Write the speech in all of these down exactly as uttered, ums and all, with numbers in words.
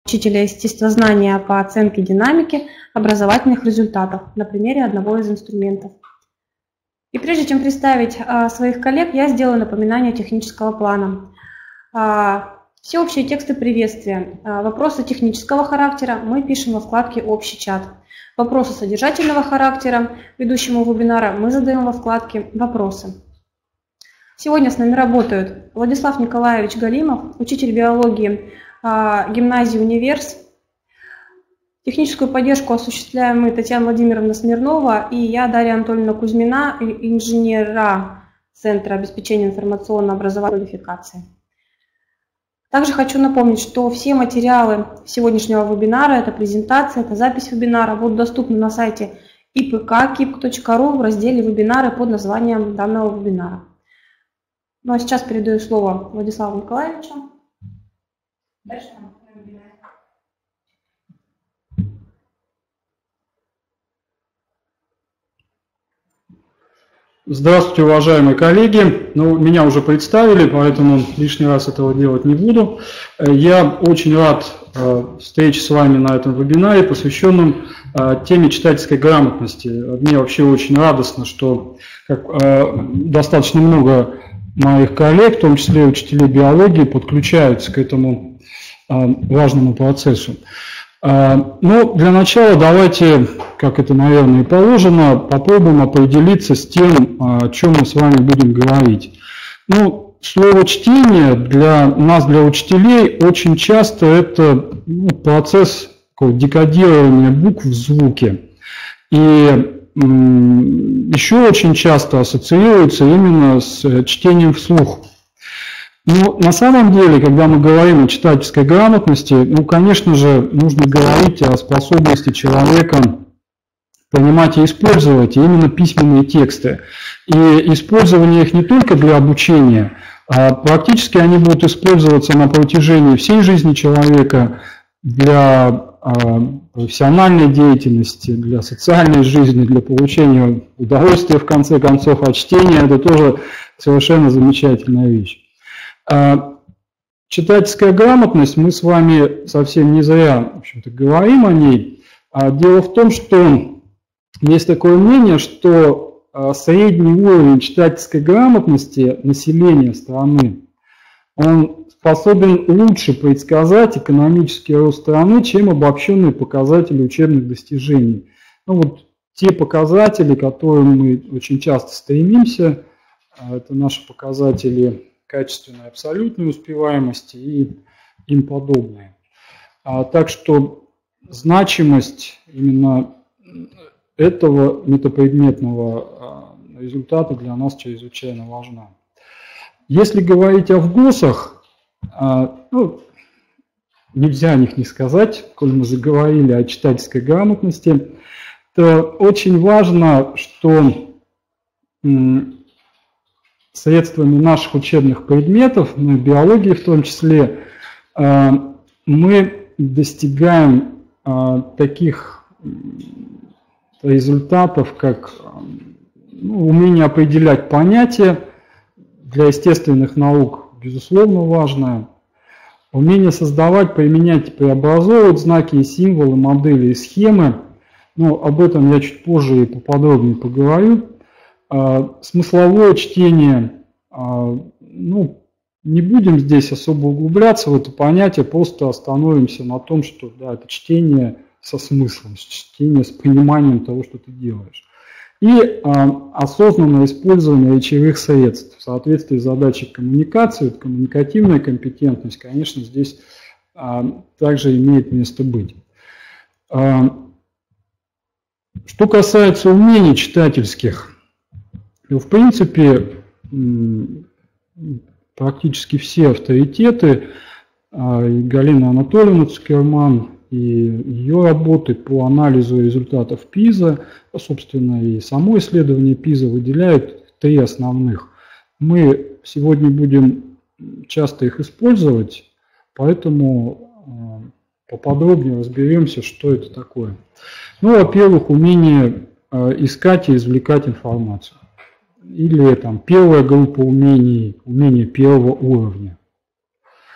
учителя естествознания по оценке динамики образовательных результатов на примере одного из инструментов. И прежде чем представить а, своих коллег, я сделаю напоминание технического плана. А, все общие тексты приветствия, а, вопросы технического характера мы пишем во вкладке «Общий чат». Вопросы содержательного характера ведущему вебинара мы задаем во вкладке «Вопросы». Сегодня с нами работают Владислав Николаевич Галимов, учитель биологии а, гимназии «Универс». Техническую поддержку осуществляем мы, Татьяна Владимировна Смирнова и я, Дарья Анатольевна Кузьмина, инженера Центра обеспечения информационно-образовательной квалификации. Также хочу напомнить, что все материалы сегодняшнего вебинара, это презентация, это запись вебинара, будут доступны на сайте и пэ ка кип точка ру в разделе «Вебинары» под названием данного вебинара. Ну а сейчас передаю слово Владиславу Николаевичу. Дальше. Здравствуйте, уважаемые коллеги. Ну, меня уже представили, поэтому лишний раз этого делать не буду. Я очень рад встрече с вами на этом вебинаре, посвященном теме читательской грамотности. Мне вообще очень радостно, что как, достаточно много моих коллег, в том числе учителей биологии, подключаются к этому важному процессу. Ну, для начала давайте, как это, наверное, и положено, попробуем определиться с тем, о чем мы с вами будем говорить. Ну, слово «чтение» для нас, для учителей, очень часто это ну, процесс декодирования букв в звуке. И м, еще очень часто ассоциируется именно с чтением вслух. Но на самом деле, когда мы говорим о читательской грамотности, ну, конечно же, нужно говорить о способности человека понимать и использовать именно письменные тексты. И использование их не только для обучения, а практически они будут использоваться на протяжении всей жизни человека для профессиональной деятельности, для социальной жизни, для получения удовольствия, в конце концов, от чтения. Это тоже совершенно замечательная вещь. Читательская грамотность, мы с вами совсем не зря, в общем-то, говорим о ней. Дело в том, что есть такое мнение, что средний уровень читательской грамотности населения страны, он способен лучше предсказать экономический рост страны, чем обобщенные показатели учебных достижений. Ну, вот те показатели, к которым мы очень часто стремимся, это наши показатели качественной абсолютной успеваемости и им подобное. А, так что значимость именно этого метапредметного а, результата для нас чрезвычайно важна. Если говорить о ВГОСах, а, ну, нельзя о них не сказать, коль мы заговорили о читательской грамотности, то очень важно, что средствами наших учебных предметов, ну, биологии в том числе, мы достигаем таких результатов, как ну, умение определять понятия, для естественных наук, безусловно, важное, умение создавать, применять, преобразовывать знаки и символы, модели и схемы. Ну, об этом я чуть позже и поподробнее поговорю. Смысловое чтение, ну, не будем здесь особо углубляться в это понятие, просто остановимся на том, что да, это чтение со смыслом, чтение с пониманием того, что ты делаешь. И осознанное использование речевых средств в соответствии с задачей коммуникации, коммуникативная компетентность, конечно, здесь также имеет место быть. Что касается умений читательских, в принципе, практически все авторитеты, и Галина Анатольевна Цукерман, и ее работы по анализу результатов ПИЗа, собственно, и само исследование ПИЗа выделяют три основных. Мы сегодня будем часто их использовать, поэтому поподробнее разберемся, что это такое. Ну, во-первых, умение искать и извлекать информацию. Или там первая группа умений, умения первого уровня.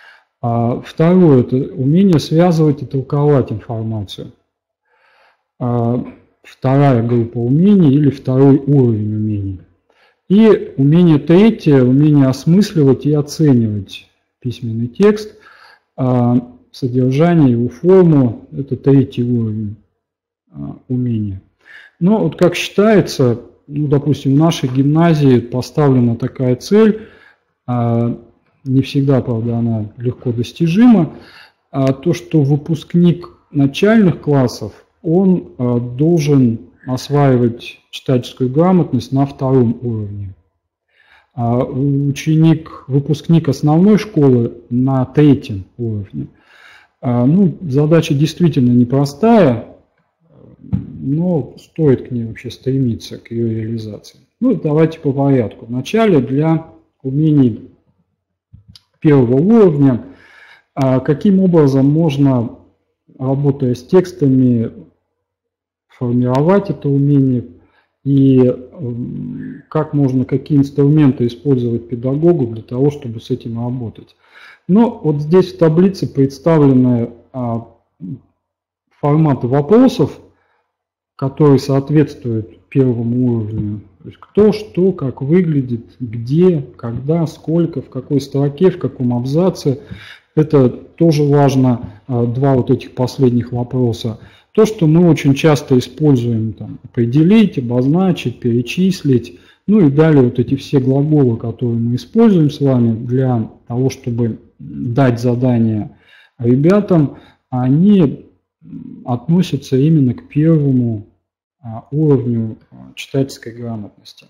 А второе – это умение связывать и толковать информацию. А вторая группа умений или второй уровень умений. И умение третье – умение осмысливать и оценивать письменный текст, а содержание, его форму – это третий уровень а, умения. Но вот как считается, ну, допустим, в нашей гимназии поставлена такая цель, а, не всегда, правда, она легко достижима, а то, что выпускник начальных классов, он а, должен осваивать читательскую грамотность на втором уровне. А ученик, выпускник основной школы на третьем уровне. А, ну, задача действительно непростая, но стоит к ней вообще стремиться, к ее реализации. Ну, давайте по порядку. Вначале для умений первого уровня, а каким образом можно, работая с текстами, формировать это умение и как можно, какие инструменты использовать педагогу для того, чтобы с этим работать. Но вот здесь в таблице представлены а, форматы вопросов, которые соответствуют первому уровню. То есть кто, что, как выглядит, где, когда, сколько, в какой строке, в каком абзаце. Это тоже важно, а, два вот этих последних вопроса. То, что мы очень часто используем, там, определить, обозначить, перечислить, ну и далее вот эти все глаголы, которые мы используем с вами для того, чтобы дать задание ребятам, они относятся именно к первому уровню читательской грамотности.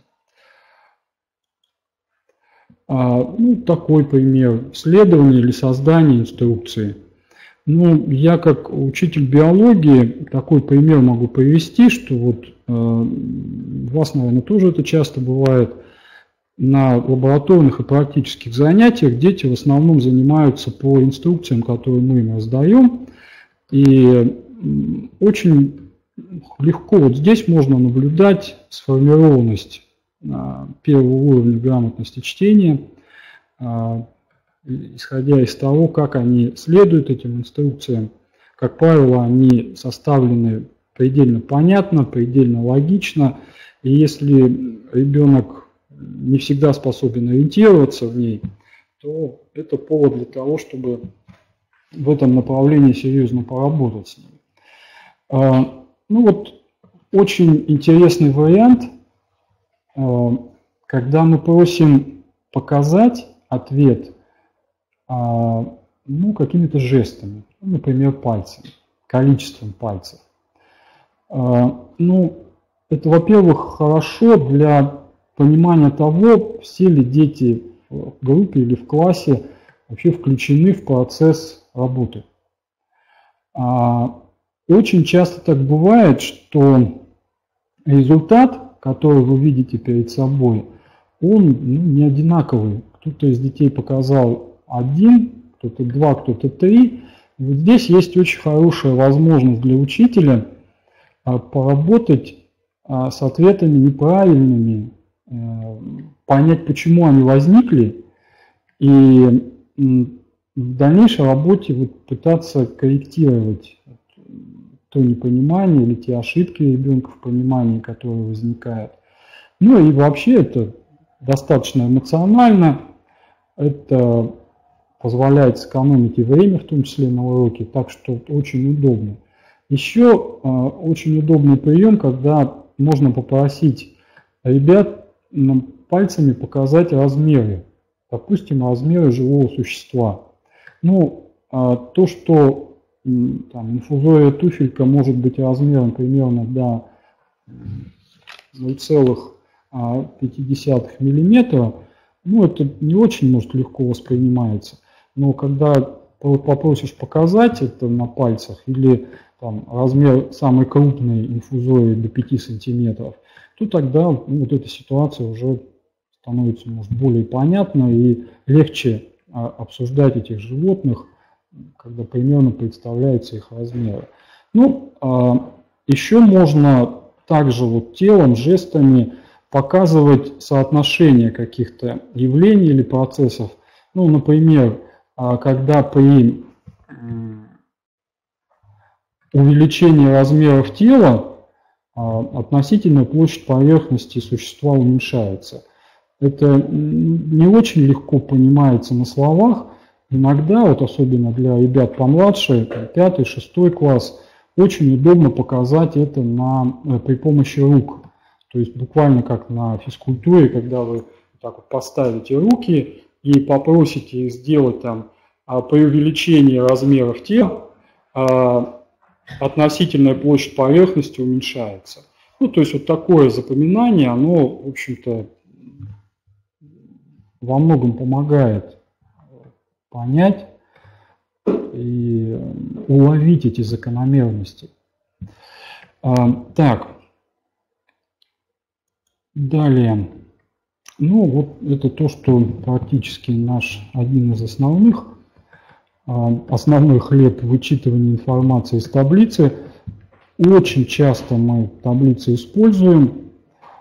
Ну, такой пример исследования или создания инструкции. Ну, я как учитель биологии такой пример могу привести, что вот э, у вас, наверное, тоже это часто бывает. На лабораторных и практических занятиях дети в основном занимаются по инструкциям, которые мы им раздаем. И очень легко вот здесь можно наблюдать сформированность э, первого уровня грамотности чтения, э, исходя из того, как они следуют этим инструкциям. Как правило, они составлены предельно понятно, предельно логично. И если ребенок не всегда способен ориентироваться в ней, то это повод для того, чтобы в этом направлении серьезно поработать с ним. Ну вот, очень интересный вариант, когда мы просим показать ответ ну, какими-то жестами, например, пальцами, количеством пальцев. Ну, это, во-первых, хорошо для понимания того, все ли дети в группе или в классе вообще включены в процесс работы. Очень часто так бывает, что результат, который вы видите перед собой, он ну, не одинаковый. Кто-то из детей показал один, кто-то два, кто-то три. И вот здесь есть очень хорошая возможность для учителя поработать с ответами неправильными, понять, почему они возникли, и в дальнейшей работе вот пытаться корректировать то непонимание или те ошибки ребенка в понимании, которые возникают. Ну и вообще это достаточно эмоционально, это позволяет сэкономить и время, в том числе на уроке, так что очень удобно. Еще э, очень удобный прием, когда можно попросить ребят ну, пальцами показать размеры, допустим, размеры живого существа. Ну, э, то, что э, там, инфузория туфелька может быть размером примерно до ноль целых пять десятых миллиметра, ну, это не очень, может, легко воспринимается. Но когда попросишь показать это на пальцах или там, размер самой крупной инфузории до пяти сантиметров, то тогда ну, вот эта ситуация уже становится, может, более понятна и легче а, обсуждать этих животных, когда примерно представляются их размеры. Ну, а, еще можно также вот телом, жестами показывать соотношение каких-то явлений или процессов. Ну, например, когда при увеличении размеров тела относительная площадь поверхности существа уменьшается. Это не очень легко понимается на словах. Иногда, вот особенно для ребят помладше, пятый, шестой класс, очень удобно показать это на, при помощи рук. То есть буквально как на физкультуре, когда вы так вот поставите руки и попросите их сделать там при увеличении размеров тела, относительная площадь поверхности уменьшается. Ну, то есть вот такое запоминание, оно, в общем-то, во многом помогает понять и уловить эти закономерности. Так, далее. Ну, вот это то, что практически наш один из основных, основной хлеб вычитывания информации из таблицы. Очень часто мы таблицы используем,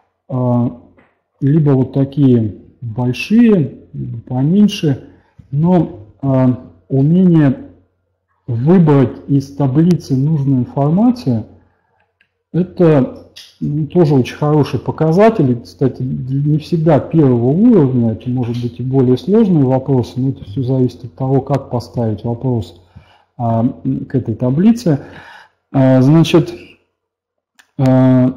либо вот такие большие, либо поменьше, но умение выбрать из таблицы нужную информацию – это тоже очень хороший показатель. Кстати, не всегда первого уровня, это может быть и более сложные вопросы, но это все зависит от того, как поставить вопрос а, к этой таблице. А, значит, а,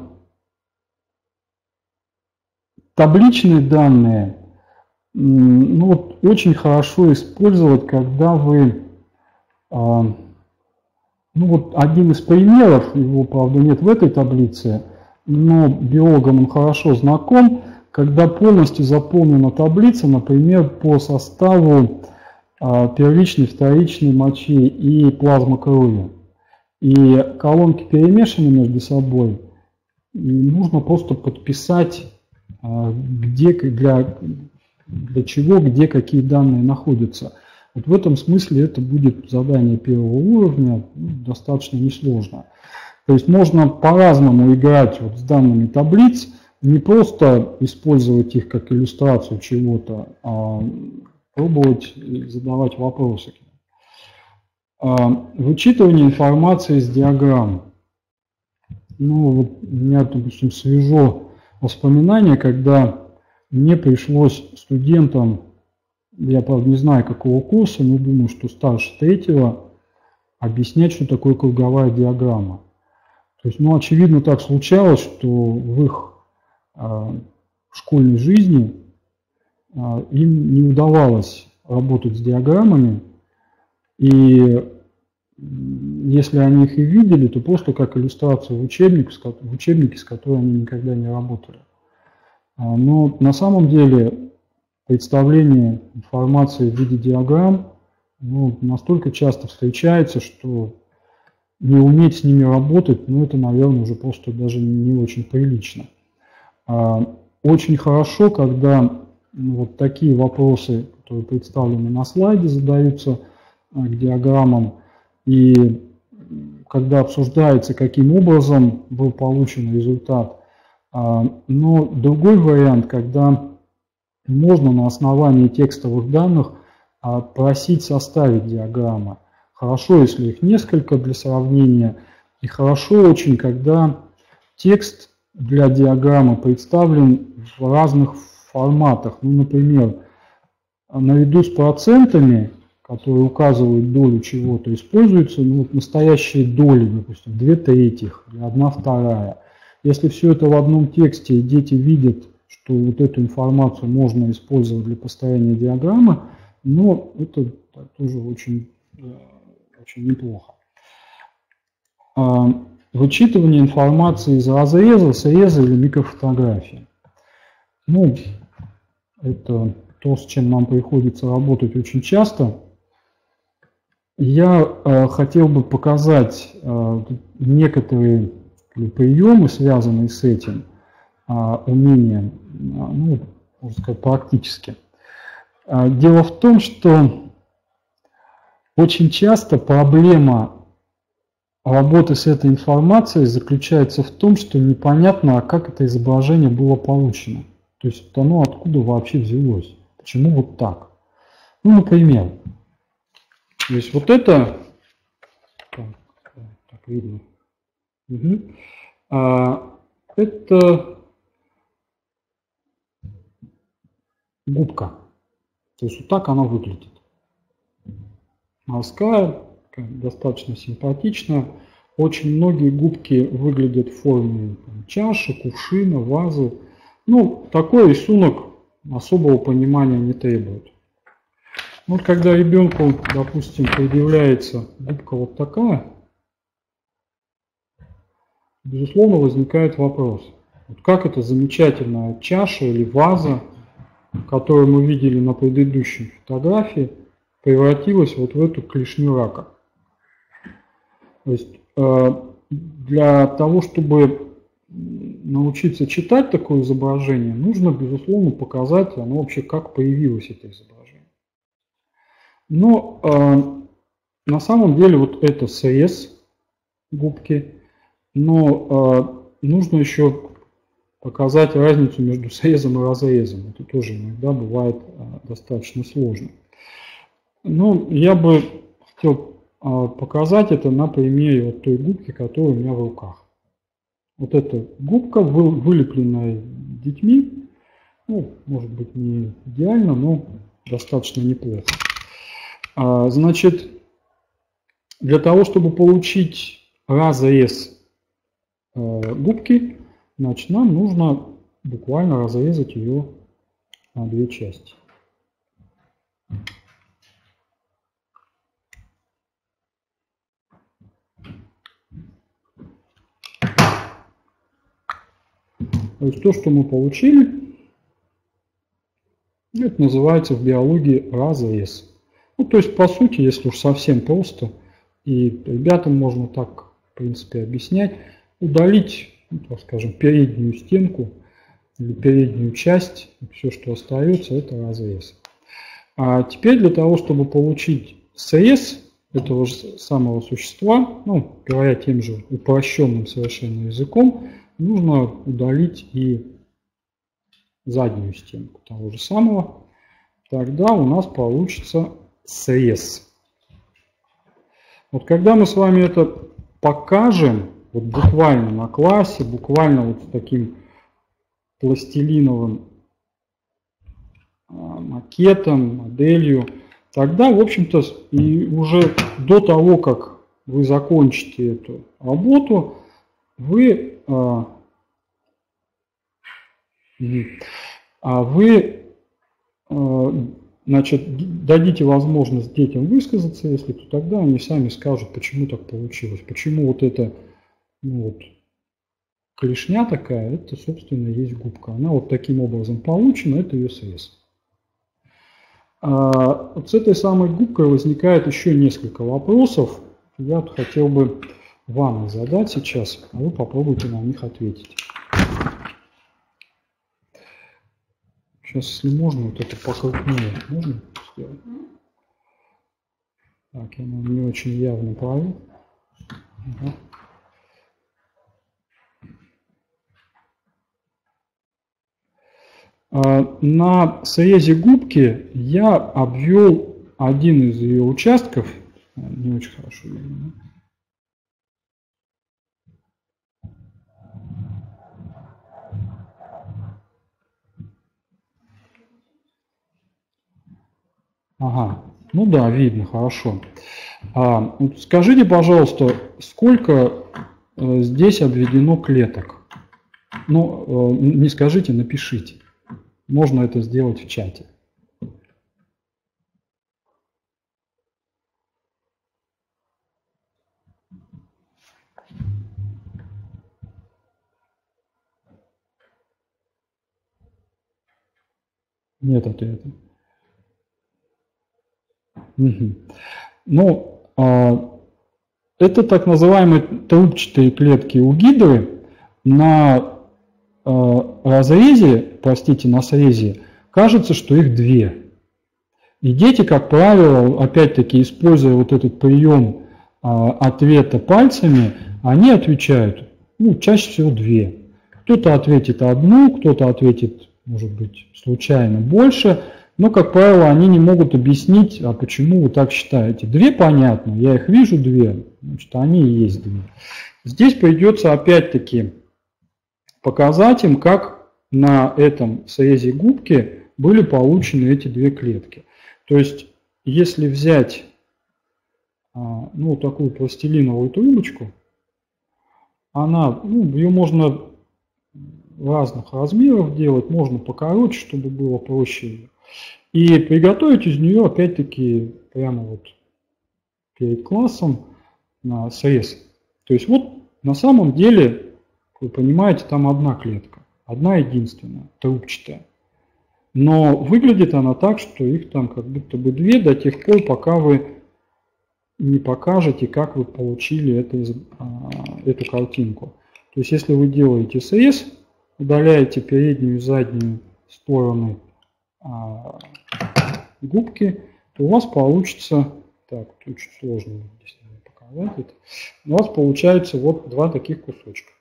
табличные данные ну, вот, очень хорошо использовать, когда вы... А, ну вот один из примеров, его, правда, нет в этой таблице, но биологам он хорошо знаком, когда полностью заполнена таблица, например, по составу а, первичной, вторичной мочи и плазмы крови. И колонки перемешаны между собой, и нужно просто подписать, а, где, для, для чего, где какие данные находятся. Вот в этом смысле это будет задание первого уровня, ну, достаточно несложно. То есть можно по-разному играть вот с данными таблиц, не просто использовать их как иллюстрацию чего-то, а пробовать задавать вопросы. Вычитывание информации из диаграмм. Ну, вот у меня, допустим, свежо воспоминание, когда мне пришлось студентам, я, правда, не знаю, какого курса, но думаю, что старше третьего, объяснять, что такое круговая диаграмма. То есть, ну, очевидно, так случалось, что в их э, школьной жизни э, им не удавалось работать с диаграммами, и если они их и видели, то просто как иллюстрацию в учебнике, в учебнике, с которой они никогда не работали. Но на самом деле представление информации в виде диаграмм ну, настолько часто встречается, что не уметь с ними работать, ну это, наверное, уже просто даже не очень прилично. Очень хорошо, когда ну, вот такие вопросы, которые представлены на слайде, задаются к диаграммам, и когда обсуждается, каким образом был получен результат. Но другой вариант, когда можно на основании текстовых данных просить составить диаграммы. Хорошо, если их несколько для сравнения, и хорошо очень, когда текст для диаграммы представлен в разных форматах. Ну, например, наряду с процентами, которые указывают долю чего-то, используются ну, настоящие доли, допустим, две третьих или одна вторая. Если все это в одном тексте, и дети видят, что вот эту информацию можно использовать для построения диаграммы, но это тоже очень, очень неплохо. Вычитывание информации из разреза, среза или микрофотографии. Ну, это то, с чем нам приходится работать очень часто. Я э, хотел бы показать э, некоторые приемы, связанные с этим э, умением, э, ну, можно сказать, практически. Э, дело в том, что очень часто проблема работы с этой информацией заключается в том, что непонятно, а как это изображение было получено. То есть оно откуда вообще взялось, почему вот так. Ну, например, То есть вот это, так, так видно, угу. а, это губка. То есть вот так она выглядит. Морская, достаточно симпатичная. Очень многие губки выглядят в форме там, чаши, кувшина, вазы. Ну, такой рисунок особого понимания не требует. Вот когда ребенку, допустим, предъявляется губка вот такая, безусловно, возникает вопрос. Вот как эта замечательная чаша или ваза, которую мы видели на предыдущей фотографии, превратилась вот в эту клешню рака. То есть для того, чтобы научиться читать такое изображение, нужно, безусловно, показать, оно вообще как появилось, это изображение. Но на самом деле вот это срез губки, но нужно еще показать разницу между срезом и разрезом. Это тоже иногда бывает достаточно сложно. Но я бы хотел показать это на примере вот той губки, которая у меня в руках. Вот эта губка, вылепленная детьми, ну, может быть, не идеально, но достаточно неплохо. Значит, для того, чтобы получить разрез губки, значит, нам нужно буквально разрезать ее на две части. То есть то, что мы получили, это называется в биологии разрез. Ну, то есть, по сути, если уж совсем просто, и ребятам можно так, в принципе, объяснять, удалить, ну, так скажем, переднюю стенку или переднюю часть, все, что остается, это разрез. А теперь для того, чтобы получить срез этого же самого существа, ну, говоря тем же упрощенным совершенно языком, нужно удалить и заднюю стенку того же самого. Тогда у нас получится срез. Вот когда мы с вами это покажем, вот буквально на классе, буквально вот с таким пластилиновым макетом, моделью, тогда, в общем-то, и уже до того, как вы закончите эту работу, вы, а, вы а, значит, дадите возможность детям высказаться, если то тогда они сами скажут, почему так получилось, почему вот эта ну, вот, клешня такая, это, собственно, есть губка. Она вот таким образом получена, это ее срез. А, вот с этой самой губкой возникает еще несколько вопросов. Я хотел бы вам задать сейчас, а вы попробуйте на них ответить. Сейчас, если можно, вот это покрупнее. Можно сделать? Так, я не очень явно правил. Ага. На срезе губки я обвел один из ее участков. Не очень хорошо видно. Ага, ну да, видно, хорошо. А, скажите, пожалуйста, сколько э, здесь обведено клеток? Ну, э, не скажите, напишите. Можно это сделать в чате. Нет ответа. Угу. Ну, а, это так называемые трубчатые клетки у гидры. На а, разрезе, простите, на срезе, кажется, что их две. И дети, как правило, опять-таки, используя вот этот прием а, ответа пальцами, они отвечают, ну, чаще всего две. Кто-то ответит одну, кто-то ответит, может быть, случайно больше. но, как правило, они не могут объяснить, а почему вы так считаете. Две понятно, я их вижу две, значит, они и есть две. Здесь придется опять-таки показать им, как на этом срезе губки были получены эти две клетки. То есть, если взять ну, такую пластилиновую трубочку, она, ну, ее можно разных размеров делать, можно покороче, чтобы было проще. И приготовить из нее, опять-таки, прямо вот перед классом на срез. То есть вот на самом деле, вы понимаете, там одна клетка, одна единственная, трубчатая. Но выглядит она так, что их там как будто бы две до тех пор, пока вы не покажете, как вы получили это, эту картинку. То есть если вы делаете срез, удаляете переднюю и заднюю стороны а, губки, то у вас получится, так, тут очень сложно здесь показать это, у вас получается вот два таких кусочка.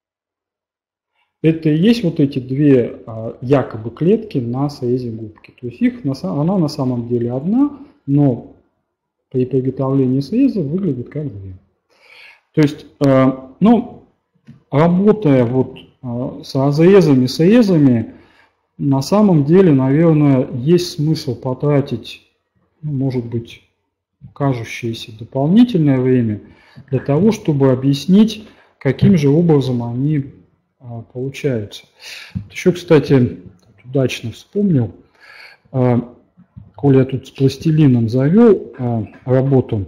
Это и есть вот эти две а, якобы клетки на срезе губки. То есть их, она на самом деле одна, но при приготовлении среза выглядит как две. То есть, э, ну, работая вот э, с разрезами, срезами, на самом деле, наверное, есть смысл потратить, ну, может быть, кажущееся дополнительное время для того, чтобы объяснить, каким же образом они э, получаются. Еще, кстати, удачно вспомнил, э, коли я тут с пластилином завел э, работу,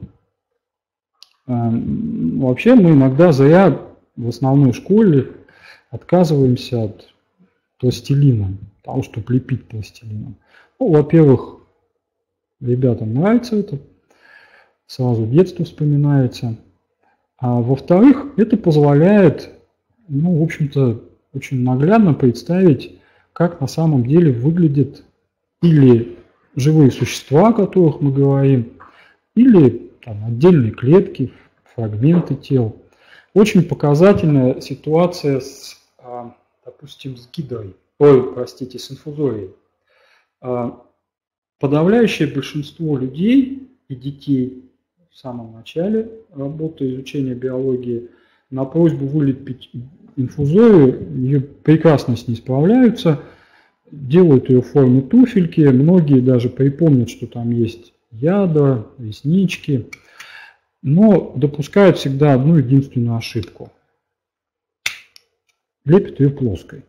э, вообще мы иногда зря в основной школе отказываемся от пластилина, того, чтобы лепить пластилином. Ну, во-первых, ребятам нравится это, сразу детство вспоминается. А во-вторых, это позволяет, ну, в общем-то, очень наглядно представить, как на самом деле выглядит или живые существа, о которых мы говорим, или там, отдельные клетки, фрагменты тел. Очень показательная ситуация с, допустим, с гидрой, ой, простите, с инфузорией. Подавляющее большинство людей и детей в самом начале работы изучения биологии на просьбу вылепить инфузорию, ее прекрасно с ней справляются, делают ее в форме туфельки, многие даже припомнят, что там есть ядра, реснички, но допускают всегда одну единственную ошибку. Лепят ее плоской.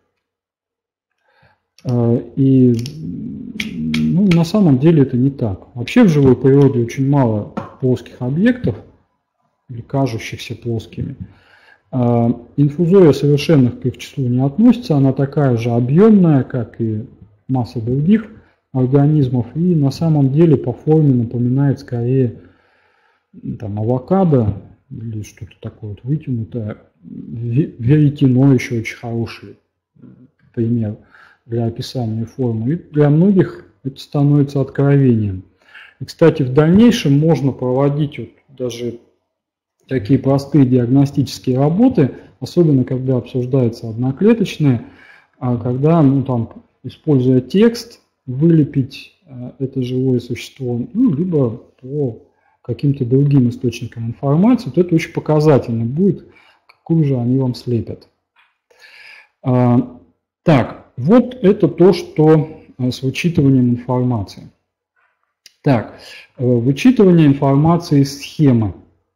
И ну, на самом деле это не так. Вообще в живой природе очень мало плоских объектов, или кажущихся плоскими. Инфузория совершенных к их числу не относится, она такая же объемная, как и масса других организмов, и на самом деле по форме напоминает скорее там, авокадо или что-то такое вот вытянутое. Веретено еще очень хороший пример для описания формы. И для многих это становится откровением. И, кстати, в дальнейшем можно проводить вот даже такие простые диагностические работы, особенно когда обсуждается одноклеточные, а когда, ну, там, используя текст, вылепить это живое существо, ну, либо по каким-то другим источникам информации, то это очень показательно будет, какую же они вам слепят. А, так, вот это то, что с вычитыванием информации. Так, вычитывание информации из схемы.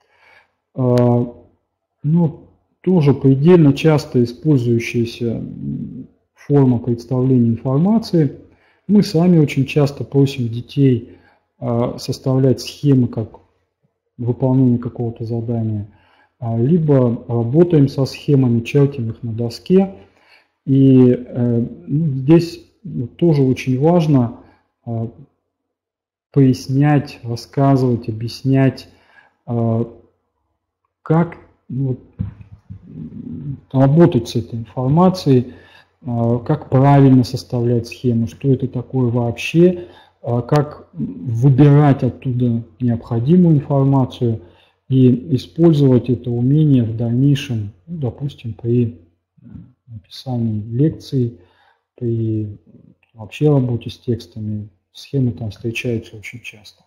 Ну, тоже предельно часто использующаяся форма представления информации. Мы сами очень часто просим детей составлять схемы как выполнение какого-то задания, либо работаем со схемами, чертим их на доске. И ну, здесь тоже очень важно пояснять, рассказывать, объяснять, как ну, работать с этой информацией, как правильно составлять схему, что это такое вообще, как выбирать оттуда необходимую информацию и использовать это умение в дальнейшем, ну, допустим, при написании лекций, при вообще работе с текстами, схемы там встречаются очень часто.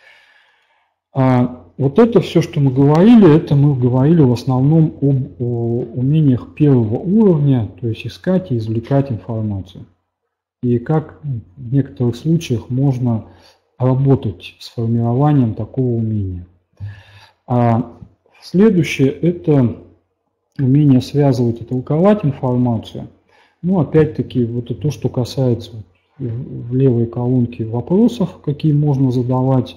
А вот это все, что мы говорили, это мы говорили в основном об о умениях первого уровня, то есть искать и извлекать информацию. И как в некоторых случаях можно работать с формированием такого умения. А следующее – это умение связывать и толковать информацию. Ну, опять-таки, вот это то, что касается в левой колонке вопросов, какие можно задавать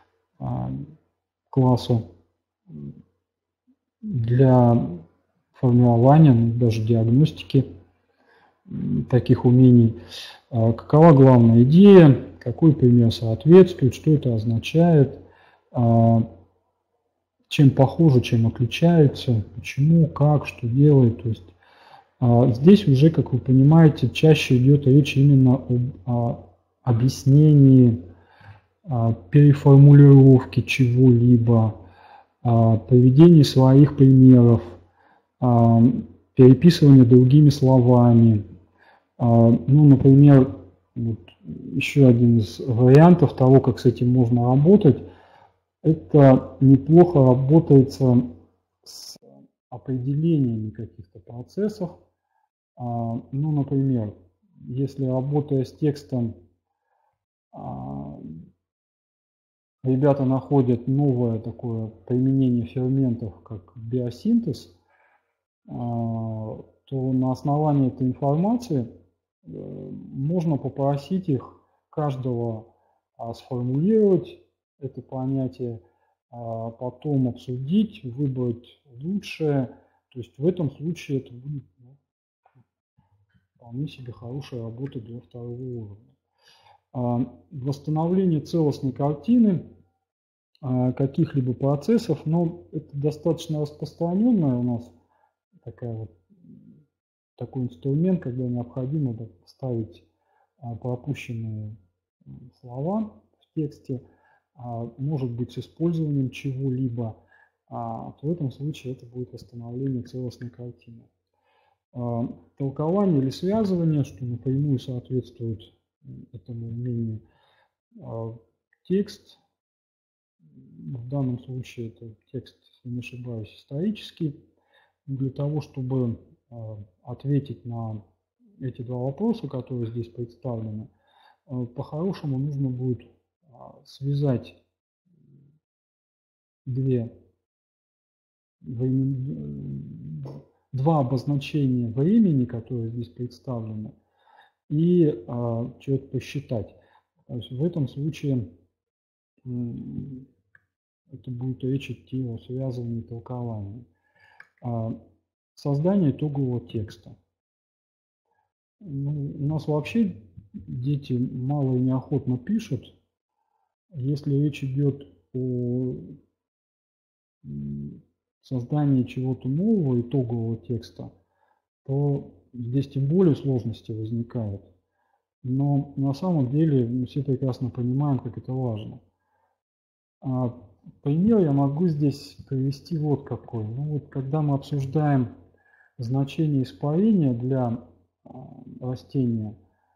классу для формирования, даже диагностики таких умений. Какова главная идея, какой пример соответствует, что это означает, чем похоже, чем отличается, почему, как, что делает. То есть здесь уже, как вы понимаете, чаще идет речь именно об объяснении, переформулировки чего-либо, приведении своих примеров, переписывании другими словами. Ну, например, вот еще один из вариантов того, как с этим можно работать, это неплохо работается с определениями каких-то процессов. Ну, например, если работая с текстом, ребята находят новое такое применение ферментов, как биосинтез, то на основании этой информации можно попросить их каждого сформулировать это понятие, потом обсудить, выбрать лучшее. То есть в этом случае это будет вполне себе хорошая работа для второго уровня. Восстановление целостной картины каких-либо процессов, но это достаточно распространенная у нас такая вот, такой инструмент, когда необходимо вставить пропущенные слова в тексте, может быть с использованием чего-либо, то в этом случае это будет восстановление целостной картины. Толкование или связывание, что напрямую соответствует этому умению, текст, в данном случае это текст, если не ошибаюсь, исторический. Для того, чтобы ответить на эти два вопроса, которые здесь представлены, по-хорошему нужно будет связать две, два обозначения времени, которые здесь представлены, и а, что-то посчитать. То есть в этом случае это будет речь идти о связывании и толковании. А, создание итогового текста. Ну, у нас вообще дети мало и неохотно пишут. Если речь идет о создании чего-то нового, итогового текста, то здесь тем более сложности возникают. Но на самом деле мы все прекрасно понимаем, как это важно. А пример я могу здесь привести вот какой. Ну, вот, когда мы обсуждаем значение испарения для растения,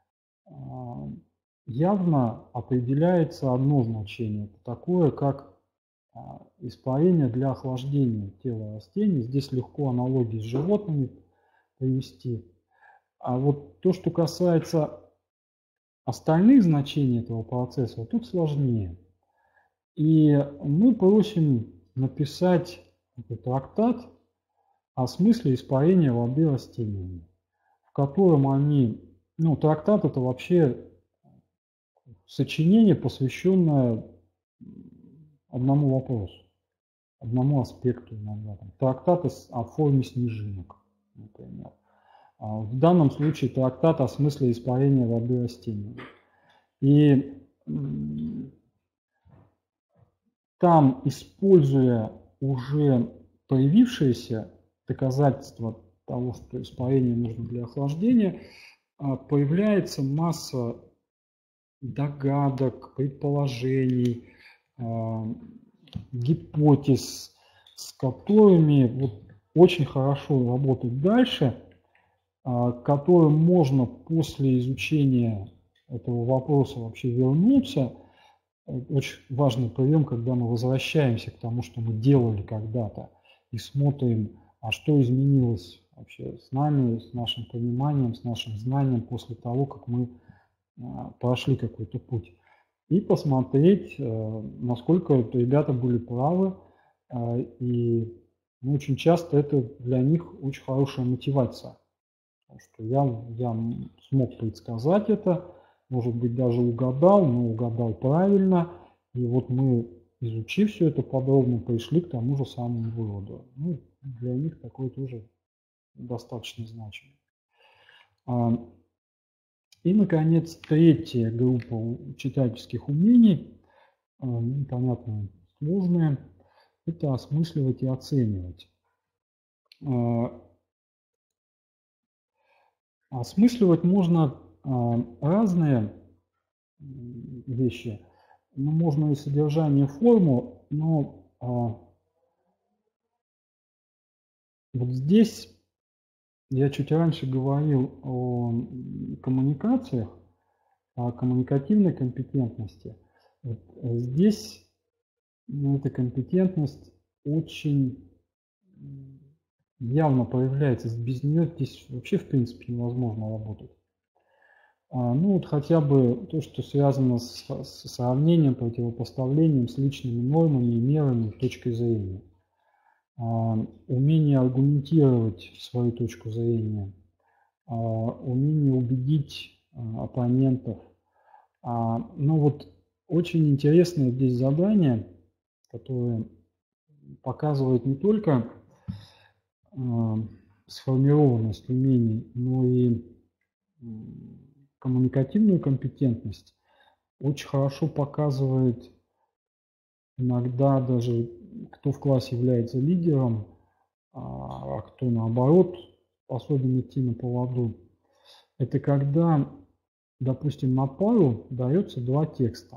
явно определяется одно значение, такое как испарение для охлаждения тела растений. Здесь легко аналогии с животными привести. А вот то, что касается остальных значений этого процесса, вот тут сложнее. И мы просим написать трактат о смысле испарения воды растениями, в котором они, ну, трактат это вообще сочинение, посвященное одному вопросу, одному аспекту иногда. Трактат о форме снежинок, например. В данном случае трактат о смысле испарения воды растений. И там, используя уже появившиеся доказательства того, что испарение нужно для охлаждения, появляется масса догадок, предположений, гипотез, с которыми вот очень хорошо работать дальше, которым можно после изучения этого вопроса вообще вернуться. Очень важный прием, когда мы возвращаемся к тому, что мы делали когда-то, и смотрим, а что изменилось вообще с нами, с нашим пониманием, с нашим знанием после того, как мы прошли какой-то путь. И посмотреть, насколько ребята были правы. И ну, очень часто это для них очень хорошая мотивация. Потому что я, я смог предсказать это, может быть, даже угадал, но угадал правильно. И вот мы, изучив все это подробно, пришли к тому же самому выводу. Ну, для них такое тоже достаточно значимо. И, наконец, третья группа читательских умений, непонятно, сложные, это осмысливать и оценивать. Осмысливать можно разные вещи. Ну, можно и содержание, форму, но вот здесь я чуть раньше говорил о коммуникациях, о коммуникативной компетентности. Вот здесь ну, эта компетентность очень явно проявляется. Без нее здесь вообще в принципе невозможно работать. А, ну вот хотя бы то, что связано с, с сравнением, противопоставлением с личными нормами и мерами точкой зрения. Умение аргументировать свою точку зрения, умение убедить оппонентов. Ну вот очень интересное здесь задание, которое показывает не только сформированность умений, но и коммуникативную компетентность. Очень хорошо показывает иногда даже, кто в классе является лидером, а кто наоборот способен идти на поводу. Это когда, допустим, на пару дается два текста.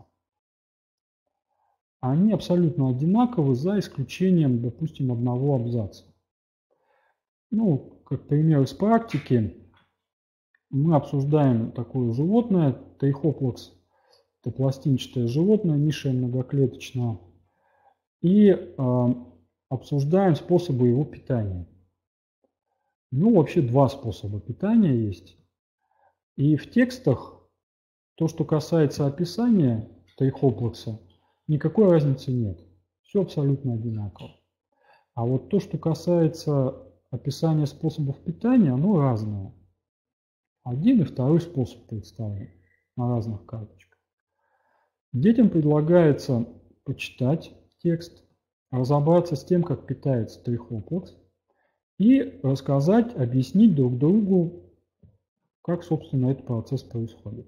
Они абсолютно одинаковы, за исключением, допустим, одного абзаца. Ну, как пример из практики, мы обсуждаем такое животное, трихоплакс. Это пластинчатое животное, низшее многоклеточное. И э, обсуждаем способы его питания. Ну, вообще два способа питания есть. И в текстах то, что касается описания трихоплакса, никакой разницы нет. Все абсолютно одинаково. А вот то, что касается описания способов питания, оно разное. Один и второй способ представлен на разных карточках. Детям предлагается почитать текст, разобраться с тем, как питается трихоплакс, и рассказать, объяснить друг другу, как, собственно, этот процесс происходит.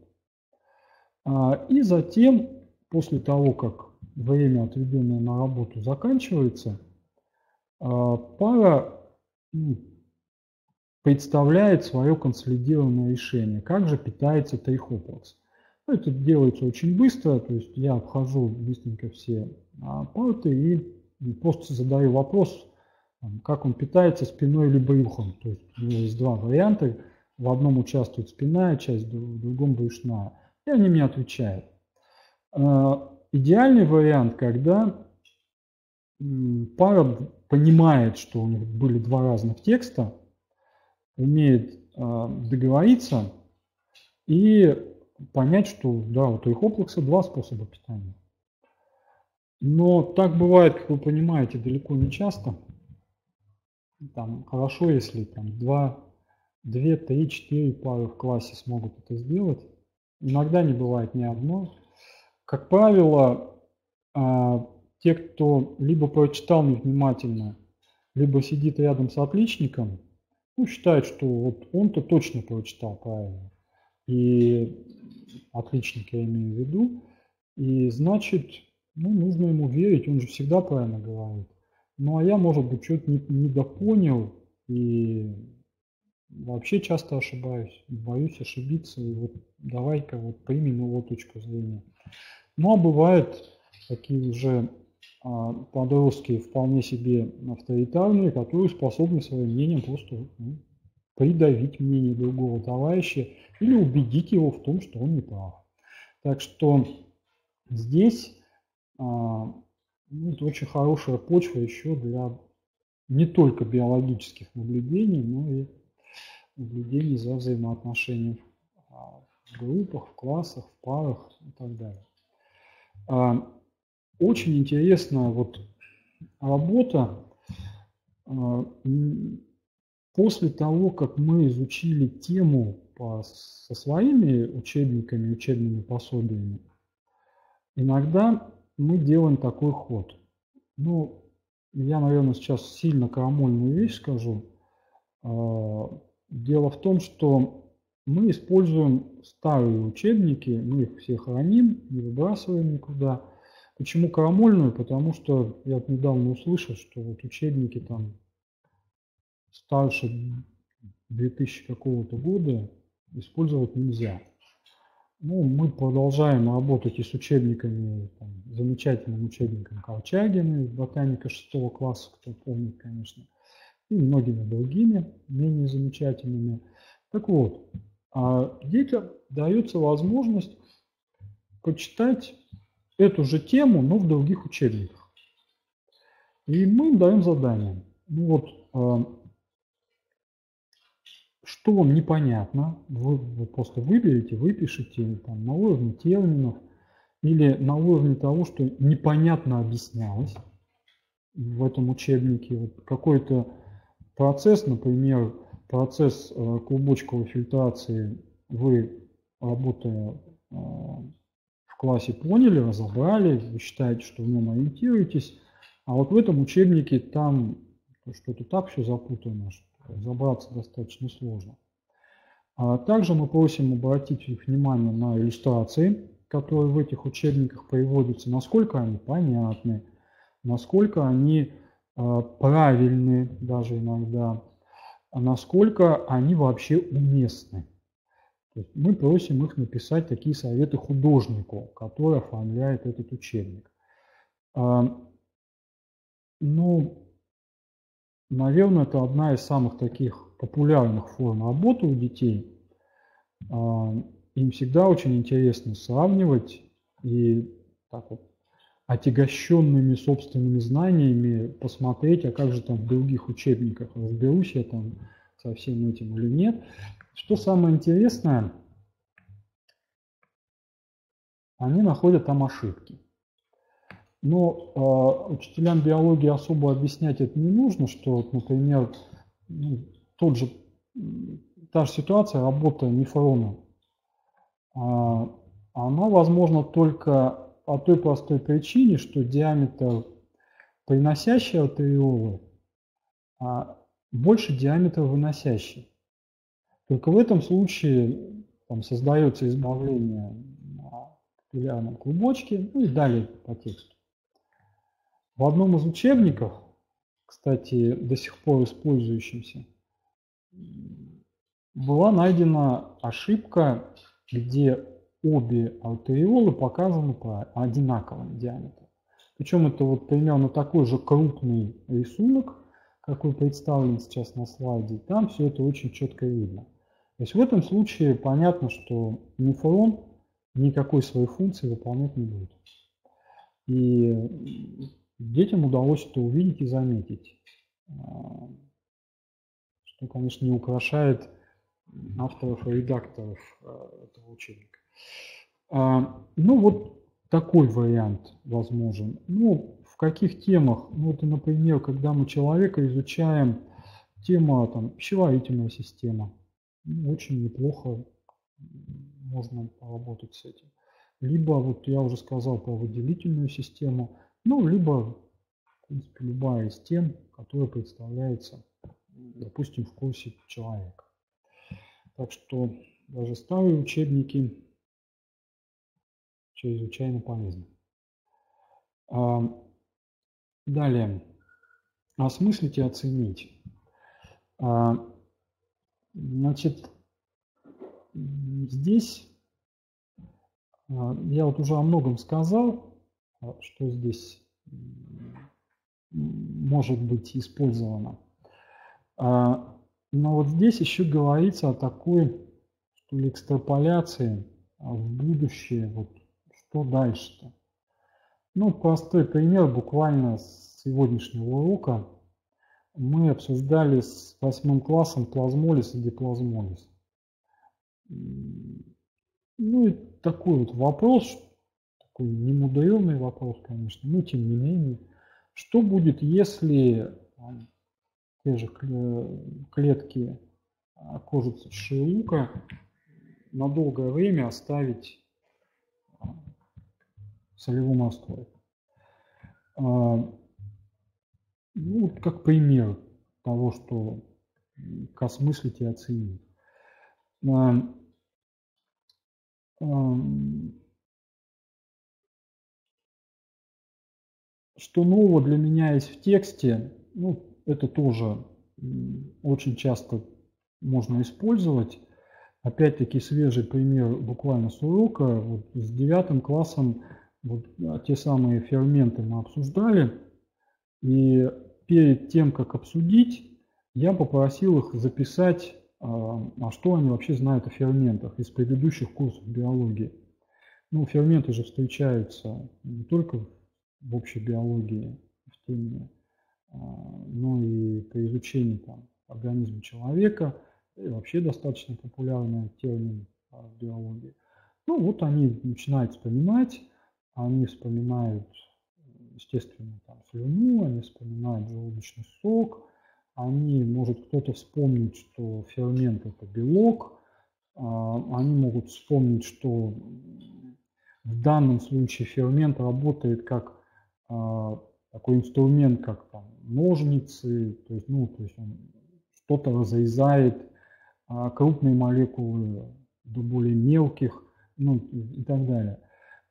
И затем, после того, как время, отведенное на работу, заканчивается, пара представляет свое консолидированное решение, как же питается трихоплакс. Это делается очень быстро, то есть я обхожу быстренько все парты и просто задаю вопрос, как он питается, спиной или брюхом. То есть у него есть два варианта, в одном участвует спинная часть, в другом брюшная. И они мне отвечают. Идеальный вариант, когда пара понимает, что у них были два разных текста, умеет договориться и понять, что да, у трихоплакса два способа питания. Но так бывает, как вы понимаете, далеко не часто. Там хорошо, если там два, две, три, четыре пары в классе смогут это сделать. Иногда не бывает ни одной. Как правило, те, кто либо прочитал невнимательно, либо сидит рядом с отличником, ну, считают, что вот он-то точно прочитал правильно. И отличник я имею в виду. И значит, ну, нужно ему верить, он же всегда правильно говорит. Ну, а я, может быть, что-то не, недопонял и вообще часто ошибаюсь. Боюсь ошибиться, и вот давай-ка вот примем его точку зрения. Ну, а бывают такие уже а, подростки вполне себе авторитарные, которые способны своим мнением просто ну, придавить мнение другого товарища или убедить его в том, что он не прав. Так что здесь а, ну, это очень хорошая почва еще для не только биологических наблюдений, но и наблюдений за взаимоотношением в группах, в классах, в парах и так далее. А, очень интересная вот работа. А, после того, как мы изучили тему по, со своими учебниками, учебными пособиями, иногда мы делаем такой ход. Ну, я, наверное, сейчас сильно крамольную вещь скажу. Дело в том, что мы используем старые учебники, мы их все храним, не выбрасываем никуда. Почему крамольную? Потому что я вот недавно услышал, что вот учебники там старше две тысячи какого-то года использовать нельзя. Ну, мы продолжаем работать и с учебниками, там, замечательным учебником Корчагина, ботаника шестого класса, кто помнит, конечно, и многими другими, менее замечательными. Так вот, детям дается возможность почитать эту же тему, но в других учебниках. И мы им даем задание. Ну вот, что вам непонятно, вы, вы просто выберете, выпишите там, на уровне терминов или на уровне того, что непонятно объяснялось в этом учебнике. Вот какой-то процесс, например, процесс э, клубочковой фильтрации, вы, работая э, в классе, поняли, разобрали, вы считаете, что в нем ориентируетесь, а вот в этом учебнике там что-то так все запутано, что разобраться достаточно сложно. А также мы просим обратить их внимание на иллюстрации, которые в этих учебниках приводятся, насколько они понятны, насколько они э, правильны даже иногда, а насколько они вообще уместны. То есть мы просим их написать такие советы художнику, который оформляет этот учебник. А, ну, наверное, это одна из самых таких популярных форм работы у детей. Им всегда очень интересно сравнивать и так вот, отягощенными собственными знаниями посмотреть, а как же там в других учебниках, разберусь я там со всем этим или нет. Что самое интересное, они находят там ошибки. Но э, учителям биологии особо объяснять это не нужно, что, вот, например, ну, тот же, та же ситуация, работа нефрона, э, она возможна только по той простой причине, что диаметр приносящей артериолы э, больше диаметра выносящей. Только в этом случае там, создается избавление на капиллярном клубочке, ну и далее по тексту. В одном из учебников, кстати, до сих пор использующимся, была найдена ошибка, где обе артериолы показаны по одинаковому диаметру. Причем это вот примерно такой же крупный рисунок, какой представлен сейчас на слайде. И там все это очень четко видно. То есть в этом случае понятно, что нефрон никакой своей функции выполнять не будет. И детям удалось это увидеть и заметить, что, конечно, не украшает авторов и редакторов этого учебника. Ну, вот такой вариант возможен. Ну, в каких темах? Ну, это, например, когда мы человека изучаем, тема там, пищеварительная система. Ну, очень неплохо можно поработать с этим. Либо, вот я уже сказал про выделительную систему, ну, либо, в принципе, любая из тем, которая представляется, допустим, в курсе человека. Так что даже старые учебники чрезвычайно полезны. Далее. Осмыслить и оценить. Значит, здесь я вот уже о многом сказал, что здесь может быть использовано. Но вот здесь еще говорится о такой, что ли, экстраполяции в будущее. Вот что дальше-то? Ну, простой пример буквально с сегодняшнего урока. Мы обсуждали с восьмым классом плазмолиз и диплазмолиз. Ну и такой вот вопрос, такой немудренный вопрос, конечно, но тем не менее. Что будет, если те же клетки кожицы шелука на долгое время оставить в солевом растворе? Ну, как пример того, что осмыслить и оценить. Что нового для меня есть в тексте, ну, это тоже очень часто можно использовать. Опять-таки свежий пример буквально с урока. Вот с девятым классом вот те самые ферменты мы обсуждали. И перед тем, как обсудить, я попросил их записать, а что они вообще знают о ферментах из предыдущих курсов биологии. Ну, ферменты же встречаются не только в общей биологии, в теме, но и при изучении там организма человека, и вообще достаточно популярный термин в биологии. Ну, вот они начинают вспоминать, они вспоминают, естественно, там, слюну, они вспоминают желудочный сок, они, может кто-то вспомнить, что фермент – это белок, они могут вспомнить, что в данном случае фермент работает как такой инструмент, как там, ножницы, то есть, ну, то есть он что-то разрезает, крупные молекулы до более мелких, ну, и так далее.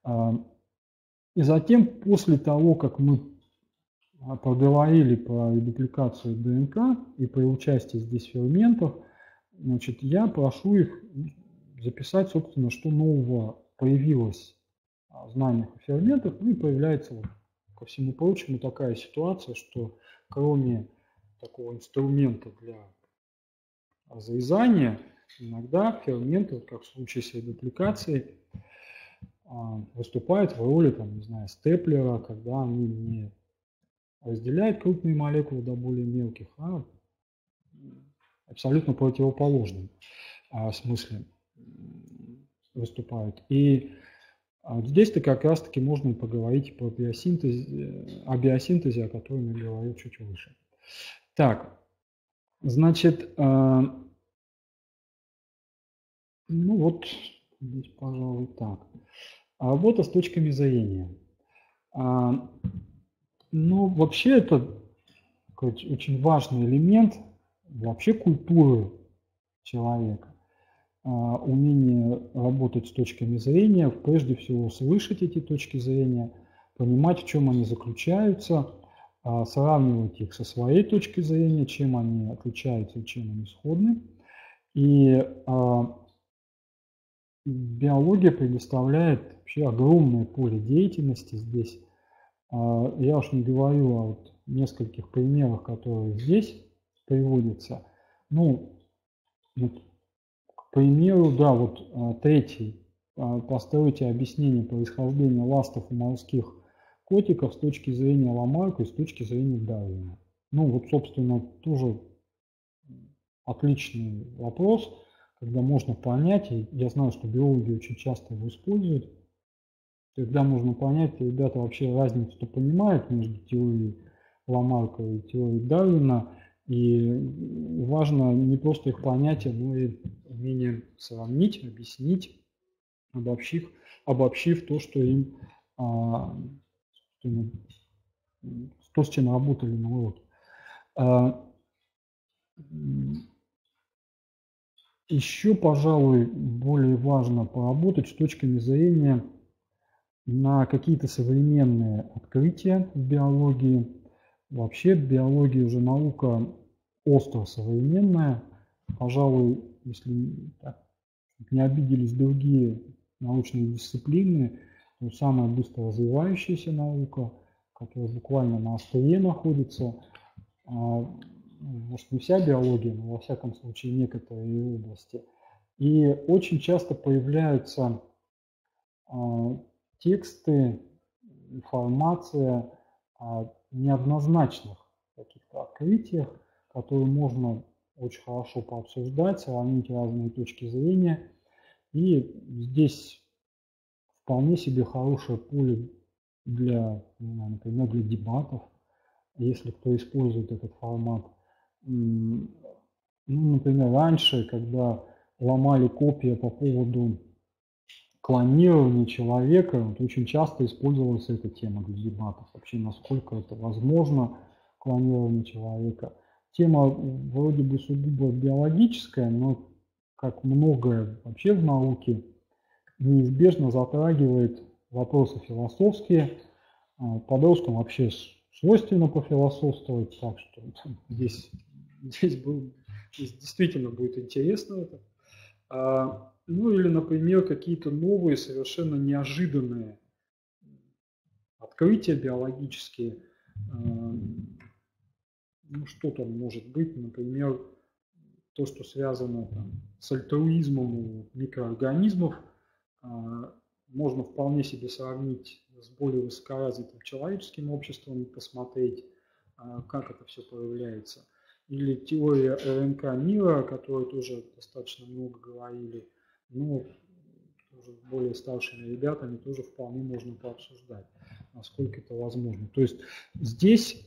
И затем, после того, как мы поговорили про редупликацию ДНК и про участие здесь ферментов, значит, я прошу их записать, собственно, что нового появилось в знаниях о ферментах, ну и появляется, вот, ко всему прочему, такая ситуация, что кроме такого инструмента для разрезания, иногда ферменты, вот как в случае с редупликацией, выступают в роли, там, не знаю, степлера, когда они не разделяют крупные молекулы до более мелких, а абсолютно противоположном смысле выступают. И здесь-то как раз-таки можно поговорить про биосинтез, о биосинтезе, о котором я говорил чуть выше. Так, значит, ну вот здесь, пожалуй, так. Работа с точками зрения. Ну, вообще это очень важный элемент вообще культуры человека. Умение работать с точками зрения, прежде всего слышать эти точки зрения, понимать, в чем они заключаются, сравнивать их со своей точки зрения, чем они отличаются и чем они сходны. И биология предоставляет вообще огромное поле деятельности здесь. Я уж не говорю о вот нескольких примерах, которые здесь приводятся. Ну, вот, к примеру, да, вот третий. Постройте объяснение происхождения ластов и морских котиков с точки зрения Ламарка и с точки зрения Дарвина. Ну, вот, собственно, тоже отличный вопрос, когда можно понять, и я знаю, что биологи очень часто его используют, когда можно понять, ребята вообще разницу-то понимают между теорией Ламарка и теорией Дарвина, и важно не просто их понятие, но и умение сравнить, объяснить, обобщив, обобщив то, что им, а, то, с чем работали на уроке. А, еще, пожалуй, более важно поработать с точками зрения на какие-то современные открытия в биологии. Вообще биология уже наука остро современная. Пожалуй, если так, не обиделись другие научные дисциплины, то самая быстро развивающаяся наука, которая буквально на острие находится. может, не вся биология, но во всяком случае некоторые области. И очень часто появляются а, тексты, информация о неоднозначных каких-то открытиях, которые можно очень хорошо пообсуждать, сравнить разные точки зрения. И здесь вполне себе хорошее поле для, например, для дебатов, если кто использует этот формат. Ну, например, раньше, когда ломали копии по поводу клонирования человека, вот очень часто использовалась эта тема для дебатов. Вообще, насколько это возможно, клонирование человека. Тема вроде бы сугубо биологическая, но, как многое вообще в науке, неизбежно затрагивает вопросы философские. Подросткам вообще свойственно пофилософствовать, так что здесь, здесь, был, здесь действительно будет интересно это. А, ну или, например, какие-то новые, совершенно неожиданные открытия биологические. А, ну что там может быть, например, то, что связано там, с альтруизмом у микроорганизмов, а, можно вполне себе сравнить с более высокоразвитым человеческим обществом и посмотреть, как это все проявляется. Или теория РНК мира, о которой тоже достаточно много говорили, но тоже с более старшими ребятами тоже вполне можно пообсуждать, насколько это возможно. То есть здесь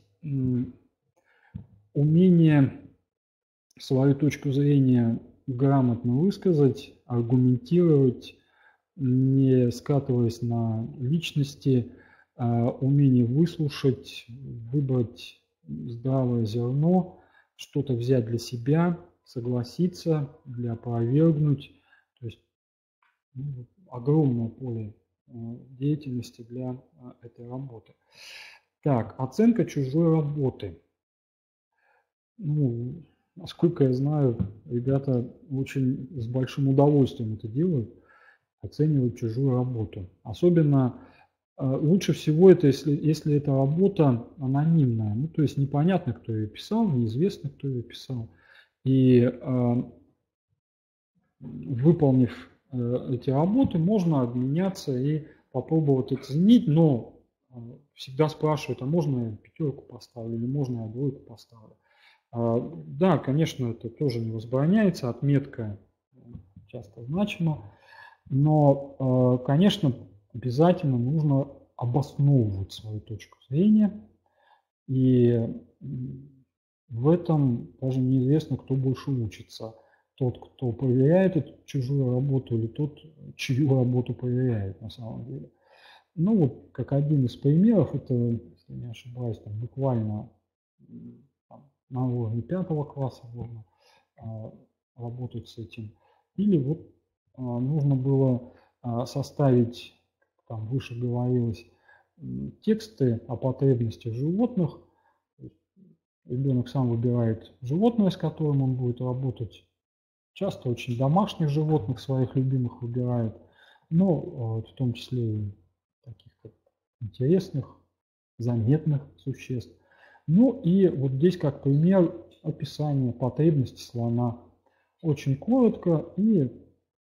умение свою точку зрения грамотно высказать, аргументировать, не скатываясь на личности, а умение выслушать, выбрать здравое зерно, что-то взять для себя, согласиться, для опровергнуть. То есть ну, огромное поле деятельности для этой работы. Так, оценка чужой работы. Ну, насколько я знаю, ребята очень с большим удовольствием это делают. Оценивать чужую работу. Особенно лучше всего это, если, если эта работа анонимная, ну, то есть непонятно, кто ее писал, неизвестно, кто ее писал. И э, выполнив э, эти работы, можно обменяться и попробовать оценить, но э, всегда спрашивают, а можно я пятерку поставлю или можно я двойку поставлю. Э, да, конечно, это тоже не возбраняется, отметка часто значима. Но, конечно, обязательно нужно обосновывать свою точку зрения, и в этом даже неизвестно, кто больше учится. Тот, кто проверяет эту чужую работу, или тот, чью работу проверяет на самом деле. Ну вот, как один из примеров, это, если не ошибаюсь, там, буквально там, на уровне пятого класса можно а, работать с этим. Или вот нужно было составить, там выше говорилось, тексты о потребностях животных. Ребенок сам выбирает животное, с которым он будет работать. Часто очень домашних животных своих любимых выбирает, но в том числе и таких интересных, заметных существ. Ну и вот здесь как пример описание потребностей слона. Очень коротко и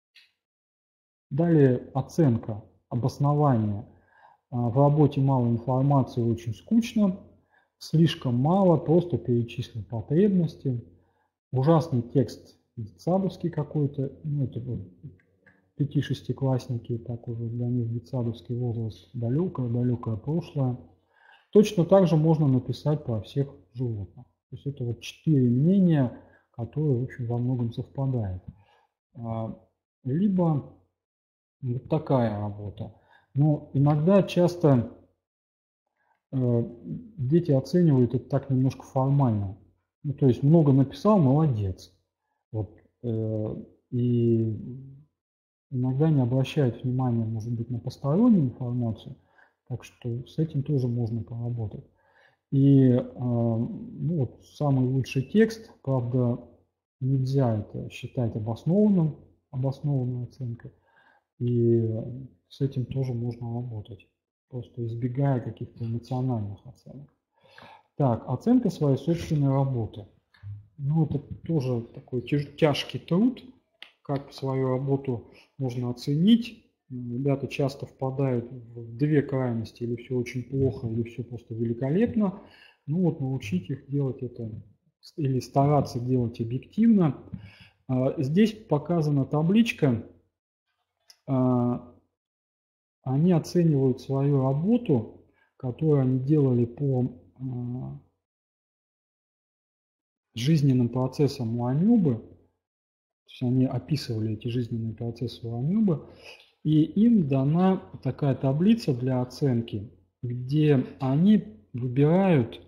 далее оценка, обоснование. В работе мало информации, очень скучно, слишком мало, просто перечислим потребности. Ужасный текст детсадовский какой-то, ну это пяти-шестиклассники, так уже для них детсадовский возраст далекое-далекое прошлое. Точно так же можно написать про всех животных. То есть это вот четыре мнения, которые, в общем, во многом совпадают. Либо вот такая работа. Но иногда, часто э, дети оценивают это так немножко формально. Ну, то есть много написал, молодец. Вот, э, и иногда не обращают внимания, может быть, на постороннюю информацию. Так что с этим тоже можно поработать. И э, ну, вот, самый лучший текст, правда, нельзя это считать обоснованным, обоснованной оценкой. И с этим тоже можно работать, просто избегая каких-то эмоциональных оценок. Так, оценка своей собственной работы. Ну, это тоже такой тяж, тяжкий труд, как свою работу можно оценить. Ребята часто впадают в две крайности, или все очень плохо, или все просто великолепно. Ну вот научить их делать это, или стараться делать объективно. Здесь показана табличка. Они оценивают свою работу, которую они делали по жизненным процессам у амебы. То есть они описывали эти жизненные процессы у амебы. И им дана такая таблица для оценки, где они выбирают,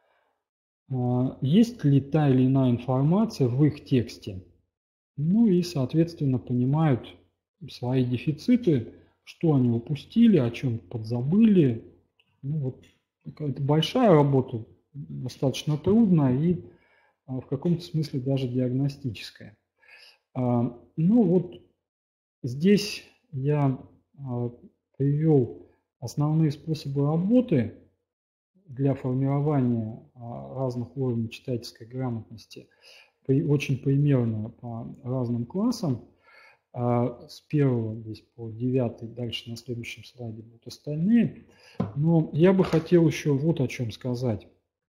есть ли та или иная информация в их тексте. Ну и, соответственно, понимают свои дефициты, что они упустили, о чем подзабыли. Ну, вот, это большая работа, достаточно трудная и в каком-то смысле даже диагностическая. Ну вот здесь я привел основные способы работы для формирования разных уровней читательской грамотности, очень примерно по разным классам. С первого здесь по девятый, дальше на следующем слайде будут остальные. Но я бы хотел еще вот о чем сказать.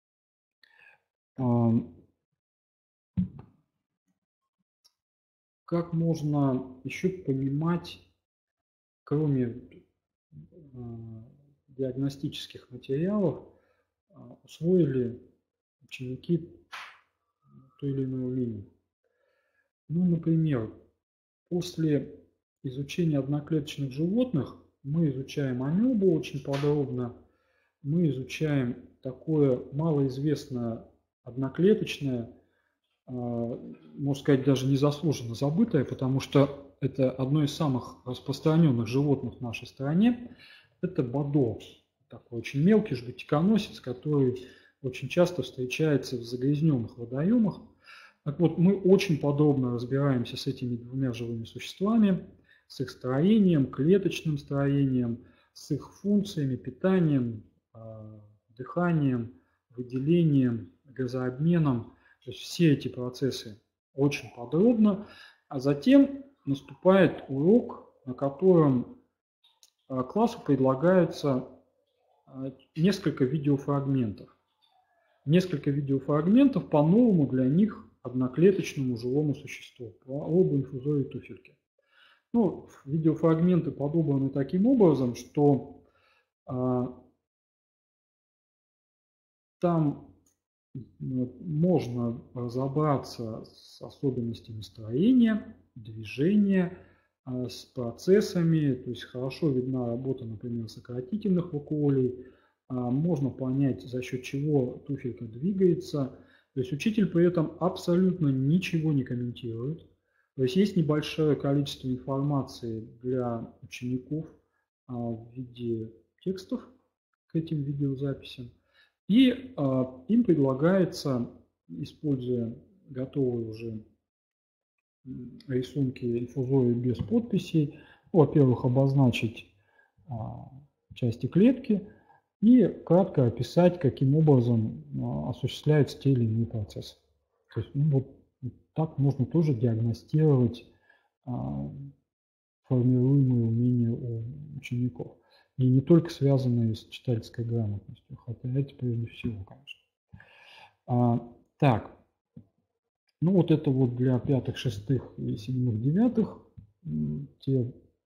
Как можно еще понимать, кроме диагностических материалов, усвоили ученики то или иное умение. Ну, например, после изучения одноклеточных животных мы изучаем амебу очень подробно, мы изучаем такое малоизвестное одноклеточное, можно сказать, даже незаслуженно забытое, потому что это одно из самых распространенных животных в нашей стране. Это бодо, такой очень мелкий жгутиконосец, который очень часто встречается в загрязненных водоемах. Так вот, мы очень подробно разбираемся с этими двумя живыми существами, с их строением, клеточным строением, с их функциями, питанием, дыханием, выделением, газообменом. То есть все эти процессы очень подробно. А затем наступает урок, на котором классу предлагается несколько видеофрагментов. Несколько видеофрагментов по-новому для них одноклеточному живому существу, об инфузории туфельки. Ну, видеофрагменты подобраны таким образом, что а, там можно разобраться с особенностями строения, движения, с процессами, то есть хорошо видна работа, например, сократительных вакуолей, можно понять, за счет чего туфелька двигается. То есть учитель при этом абсолютно ничего не комментирует. То есть есть небольшое количество информации для учеников в виде текстов к этим видеозаписям. И им предлагается, используя готовые уже рисунки инфузории без подписей, во-первых, обозначить части клетки и кратко описать, каким образом осуществляются те или иные процессы. То есть, ну, вот так можно тоже диагностировать формируемые умения у учеников. И не только связанные с читательской грамотностью, хотя это прежде всего, конечно. А, так, ну вот это вот для пятых, шестых и седьмых, девятых, те,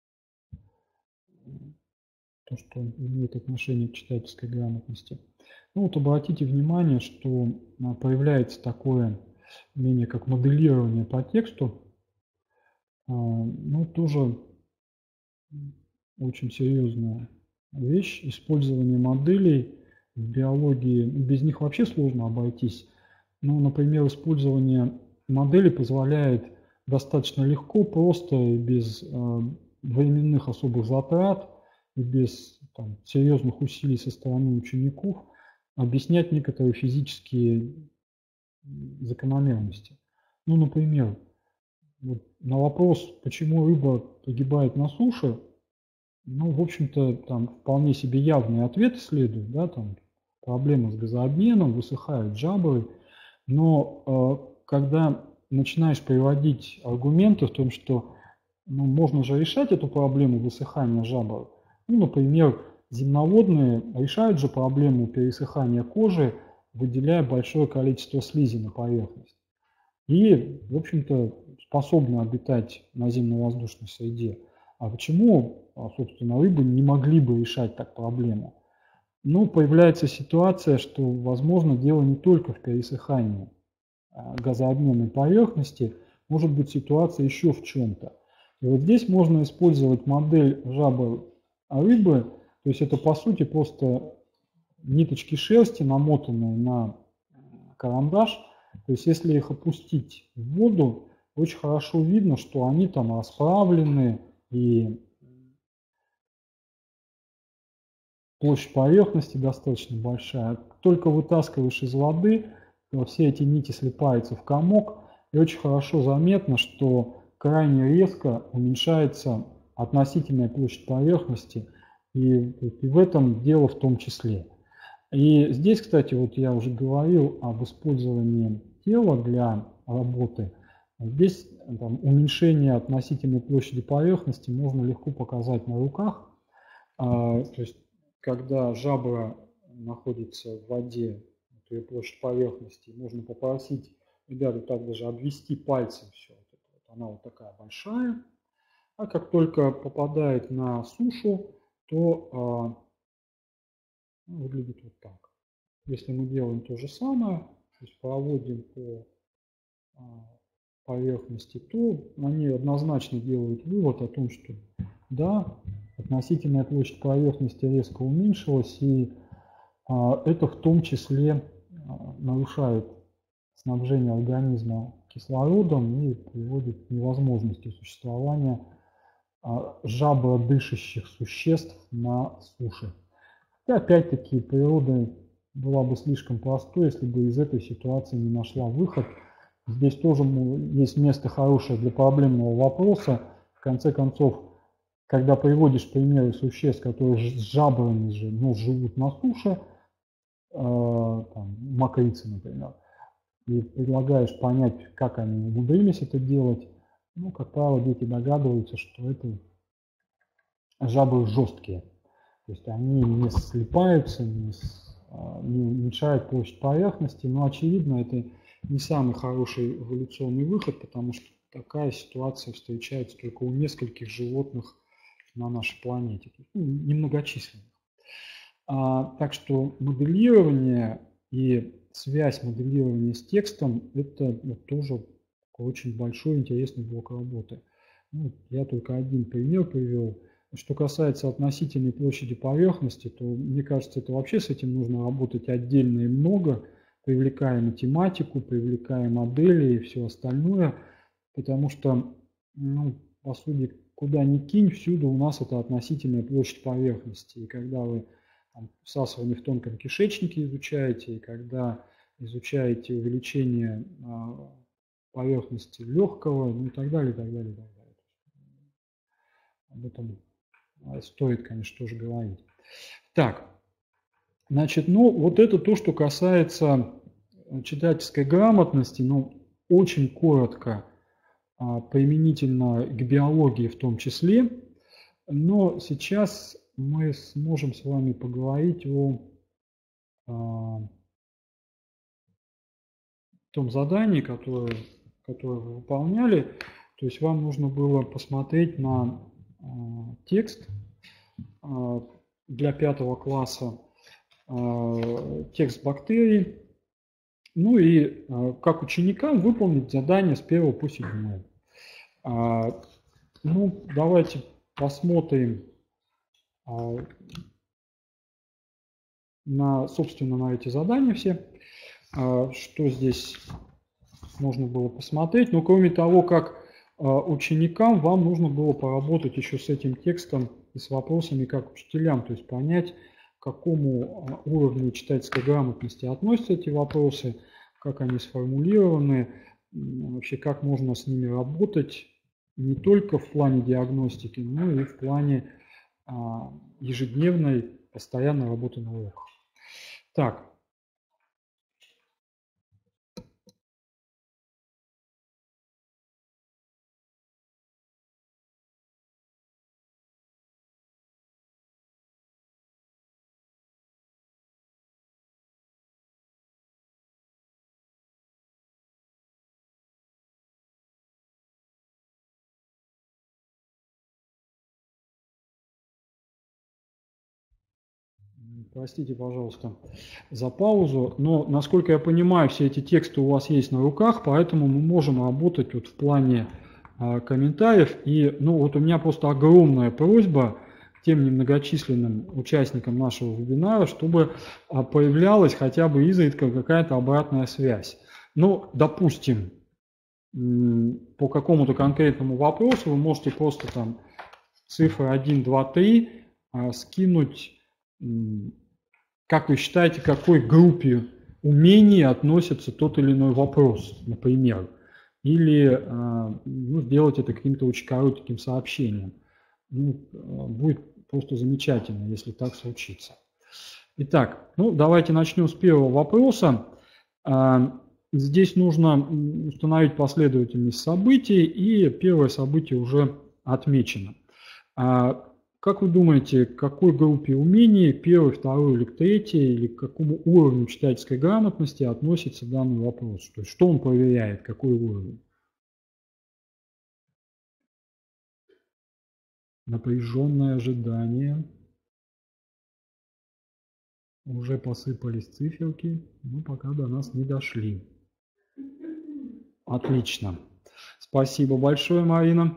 то, что имеет отношение к читательской грамотности. Ну вот обратите внимание, что появляется такое умение, как моделирование по тексту. Ну, тоже очень серьезная вещь. Использование моделей в биологии, без них вообще сложно обойтись. Ну, например, использование моделей позволяет достаточно легко, просто и без э, временных особых затрат и без там, серьезных усилий со стороны учеников объяснять некоторые физические закономерности. Ну, например, вот на вопрос, почему рыба погибает на суше, ну, в общем-то, там вполне себе явный ответ следует, да, там проблема с газообменом, высыхают жабры, но когда начинаешь приводить аргументы в том, что ну, можно же решать эту проблему высыхания жабр. Ну, например, земноводные решают же проблему пересыхания кожи, выделяя большое количество слизи на поверхность. И, в общем-то, способны обитать на наземно-воздушной среде. А почему, собственно, рыбы не могли бы решать так проблему? Ну, появляется ситуация, что, возможно, дело не только в пересыхании газообменной поверхности, может быть ситуация еще в чем-то. И вот здесь можно использовать модель жабр рыбы, то есть это по сути просто ниточки шерсти, намотанные на карандаш. То есть если их опустить в воду, очень хорошо видно, что они там расправлены и площадь поверхности достаточно большая. Только вытаскиваешь из воды, то все эти нити слипаются в комок, и очень хорошо заметно, что крайне резко уменьшается относительная площадь поверхности, и, и в этом дело в том числе. И здесь, кстати, вот я уже говорил об использовании тела для работы. Здесь там, уменьшение относительной площади поверхности можно легко показать на руках. А, то есть, когда жабра находится в воде, то ее площадь поверхности, можно попросить ребят так даже обвести пальцем все. Вот она вот такая большая. А как только попадает на сушу, то а, выглядит вот так. Если мы делаем то же самое, то есть проводим по поверхности, то они однозначно делают вывод о том, что да, относительная площадь поверхности резко уменьшилась, и а, это в том числе а, нарушает снабжение организма кислородом и приводит к невозможности существования а, жабродышащих существ на суше. И опять-таки природа была бы слишком простой, если бы из этой ситуации не нашла выход. Здесь тоже есть место хорошее для проблемного вопроса. В конце концов, когда приводишь примеры существ, которые с жабрами же, но живут на суше, э, там, мокрицы, например, и предлагаешь понять, как они умудрились это делать, ну, как правило, дети догадываются, что это жабры жесткие. То есть они не слипаются, не, не уменьшают площадь поверхности, но, очевидно, это не самый хороший эволюционный выход, потому что такая ситуация встречается только у нескольких животных на нашей планете, ну, немногочисленных. А, так что моделирование и связь моделирования с текстом – это вот, тоже очень большой интересный блок работы. Ну, я только один пример привел. Что касается относительной площади поверхности, то, мне кажется, это вообще с этим нужно работать отдельно и много, привлекая математику, привлекая модели и все остальное, потому что, ну, по сути, куда ни кинь, всюду у нас это относительная площадь поверхности. И когда вы там, всасывание в тонком кишечнике изучаете, и когда изучаете увеличение а, поверхности легкого, ну и так далее, и так далее, и так далее. Об этом стоит, конечно, тоже говорить. Так, значит, ну вот это то, что касается читательской грамотности, ну очень коротко, применительно к биологии в том числе, но сейчас мы сможем с вами поговорить о, о том задании, которое, которое вы выполняли. То есть вам нужно было посмотреть на текст для пятого класса, текст бактерий, ну и как ученикам выполнить задание с первого по седьмой. Ну, давайте посмотрим на, собственно, на эти задания все, что здесь можно было посмотреть. Но кроме того, как ученикам, вам нужно было поработать еще с этим текстом и с вопросами как учителям, то есть понять, к какому уровню читательской грамотности относятся эти вопросы, как они сформулированы, вообще как можно с ними работать, не только в плане диагностики, но и в плане а, ежедневной, постоянной работы на уроках. Так. Простите, пожалуйста, за паузу, но, насколько я понимаю, все эти тексты у вас есть на руках, поэтому мы можем работать вот в плане а, комментариев. И, ну, вот у меня просто огромная просьба тем немногочисленным участникам нашего вебинара, чтобы а, появлялась хотя бы изредка какая-то обратная связь. Ну, допустим, по какому-то конкретному вопросу вы можете просто там цифры один, два, три а, скинуть. Как вы считаете, к какой группе умений относится тот или иной вопрос, например? Или ну, сделать это каким-то очень коротким сообщением. Ну, будет просто замечательно, если так случится. Итак, ну, давайте начнем с первого вопроса. Здесь нужно установить последовательность событий, и первое событие уже отмечено. Как вы думаете, к какой группе умений, первый, второй или третий, или к какому уровню читательской грамотности относится данный вопрос? То есть что он проверяет, какой уровень? Напряженное ожидание. Уже посыпались циферки, но пока до нас не дошли. Отлично. Спасибо большое, Марина.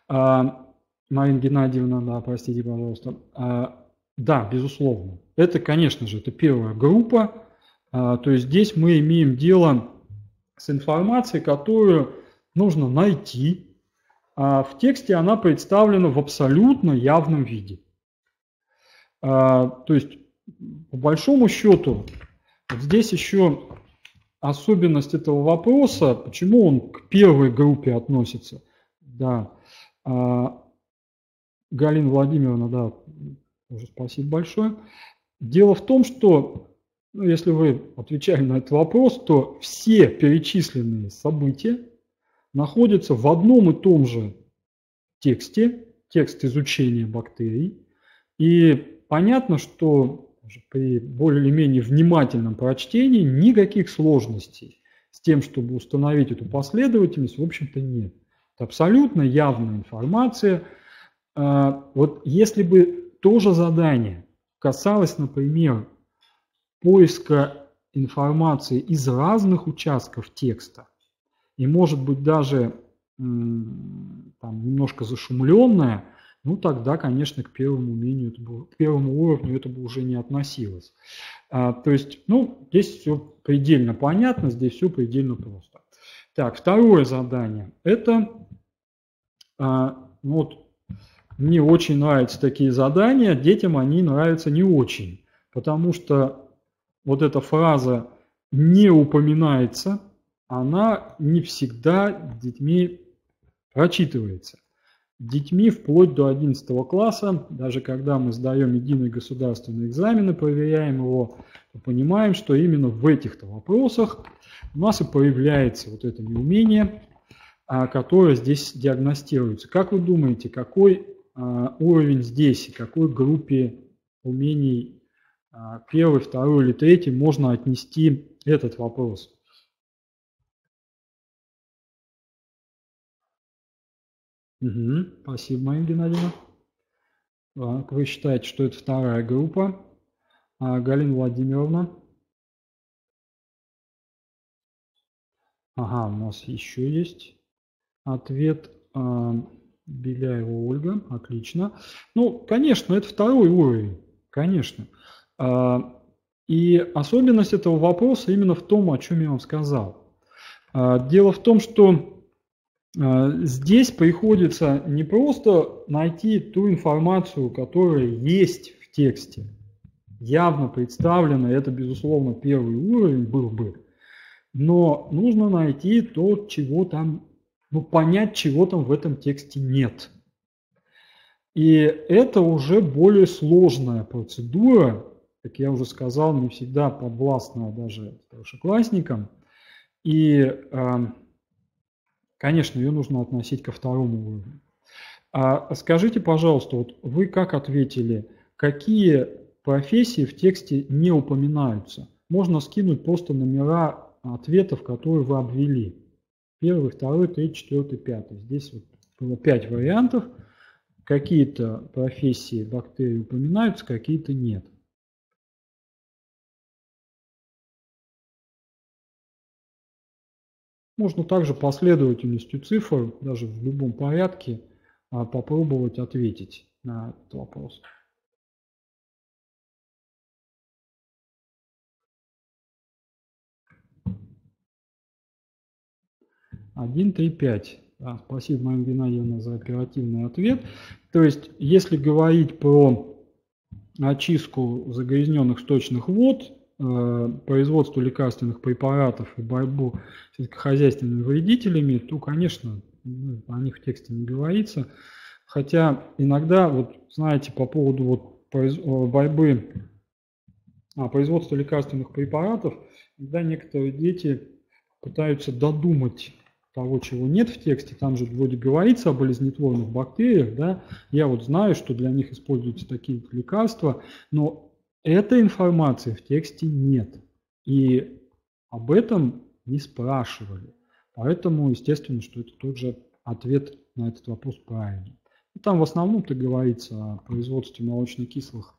Марина Геннадьевна, да, простите, пожалуйста. А, да, безусловно. Это, конечно же, это первая группа. А, то есть здесь мы имеем дело с информацией, которую нужно найти. А в тексте она представлена в абсолютно явном виде. А, то есть, по большому счету, вот здесь еще особенность этого вопроса, почему он к первой группе относится. Да. А, Галина Владимировна, да, тоже спасибо большое. Дело в том, что, ну, если вы отвечали на этот вопрос, то все перечисленные события находятся в одном и том же тексте, текст изучения бактерий. И понятно, что при более или менее внимательном прочтении никаких сложностей с тем, чтобы установить эту последовательность, в общем-то, нет. Это абсолютно явная информация. Вот если бы то же задание касалось, например, поиска информации из разных участков текста, и, может быть, даже там, немножко зашумленное, ну, тогда, конечно, к первому умению, это бы, к первому уровню это бы уже не относилось. А, то есть, ну, здесь все предельно понятно, здесь все предельно просто. Так, второе задание. Это, а, ну, вот, мне очень нравятся такие задания, детям они нравятся не очень, потому что вот эта фраза «не упоминается», она не всегда детьми прочитывается. Детьми вплоть до одиннадцатого класса, даже когда мы сдаем единый государственный экзамен, проверяем его, мы понимаем, что именно в этих-то вопросах у нас и появляется вот это неумение, которое здесь диагностируется. Как вы думаете, какой уровень здесь, к какой группе умений, первый, второй или третий, можно отнести этот вопрос? Угу, спасибо, Марина Геннадьевна. Вы считаете, что это вторая группа? А, Галина Владимировна? Ага, у нас еще есть ответ. Беляева Ольга, отлично. Ну, конечно, это второй уровень, конечно. И особенность этого вопроса именно в том, о чем я вам сказал. Дело в том, что здесь приходится не просто найти ту информацию, которая есть в тексте, явно представлена, это, безусловно, первый уровень был бы, но нужно найти то, чего там, ну, понять, чего там в этом тексте нет. И это уже более сложная процедура, как я уже сказал, не всегда подвластная даже старшеклассникам. И, конечно, ее нужно относить ко второму уровню. А скажите, пожалуйста, вот вы как ответили, какие профессии в тексте не упоминаются? Можно скинуть просто номера ответов, которые вы обвели. Первый, второй, третий, четвертый, пятый. Здесь вот было пять вариантов. Какие-то профессии бактерий упоминаются, какие-то нет. Можно также последовательностью цифр, даже в любом порядке, попробовать ответить на этот вопрос. один, три, пять. Да, спасибо, Марина Геннадьевна, за оперативный ответ. То есть, если говорить про очистку загрязненных сточных вод, э, производство лекарственных препаратов и борьбу с сельскохозяйственными вредителями, то, конечно, ну, о них в тексте не говорится. Хотя иногда, вот знаете, по поводу вот произ... борьбы, а, производства лекарственных препаратов, когда некоторые дети пытаются додумать того, чего нет в тексте, там же вроде говорится о болезнетворных бактериях, да, я вот знаю, что для них используются такие лекарства, но этой информации в тексте нет, и об этом не спрашивали, поэтому, естественно, что это тот же ответ на этот вопрос правильный. И там в основном-то говорится о производстве молочно-кислых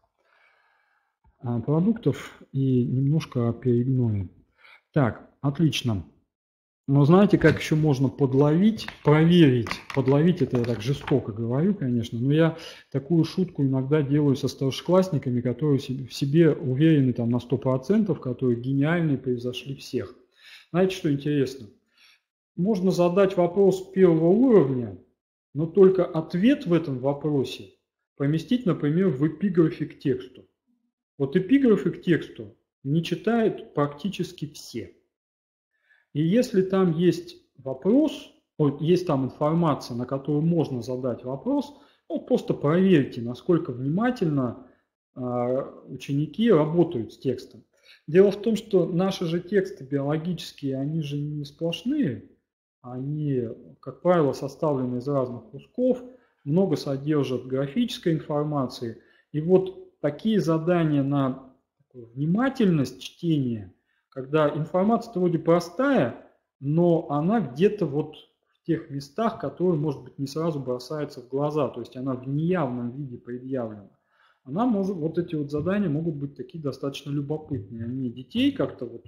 продуктов и немножко о перегное. Так, отлично. Но знаете, как еще можно подловить, проверить, подловить, это я так жестоко говорю, конечно, но я такую шутку иногда делаю со старшеклассниками, которые в себе уверены там на сто процентов, которые гениальные, превзошли всех. Знаете, что интересно? Можно задать вопрос первого уровня, но только ответ в этом вопросе поместить, например, в эпиграфе к тексту. Вот эпиграфы к тексту не читают практически все. И если там есть вопрос, вот есть там информация, на которую можно задать вопрос, ну, просто проверьте, насколько внимательно э, ученики работают с текстом. Дело в том, что наши же тексты биологические, они же не сплошные, они, как правило, составлены из разных кусков, много содержат графической информации. И вот такие задания на внимательность чтения, когда информация вроде простая, но она где-то вот в тех местах, которые, может быть, не сразу бросаются в глаза, то есть она в неявном виде предъявлена. Она может, вот эти вот задания могут быть такие достаточно любопытные. Они детей как-то вот,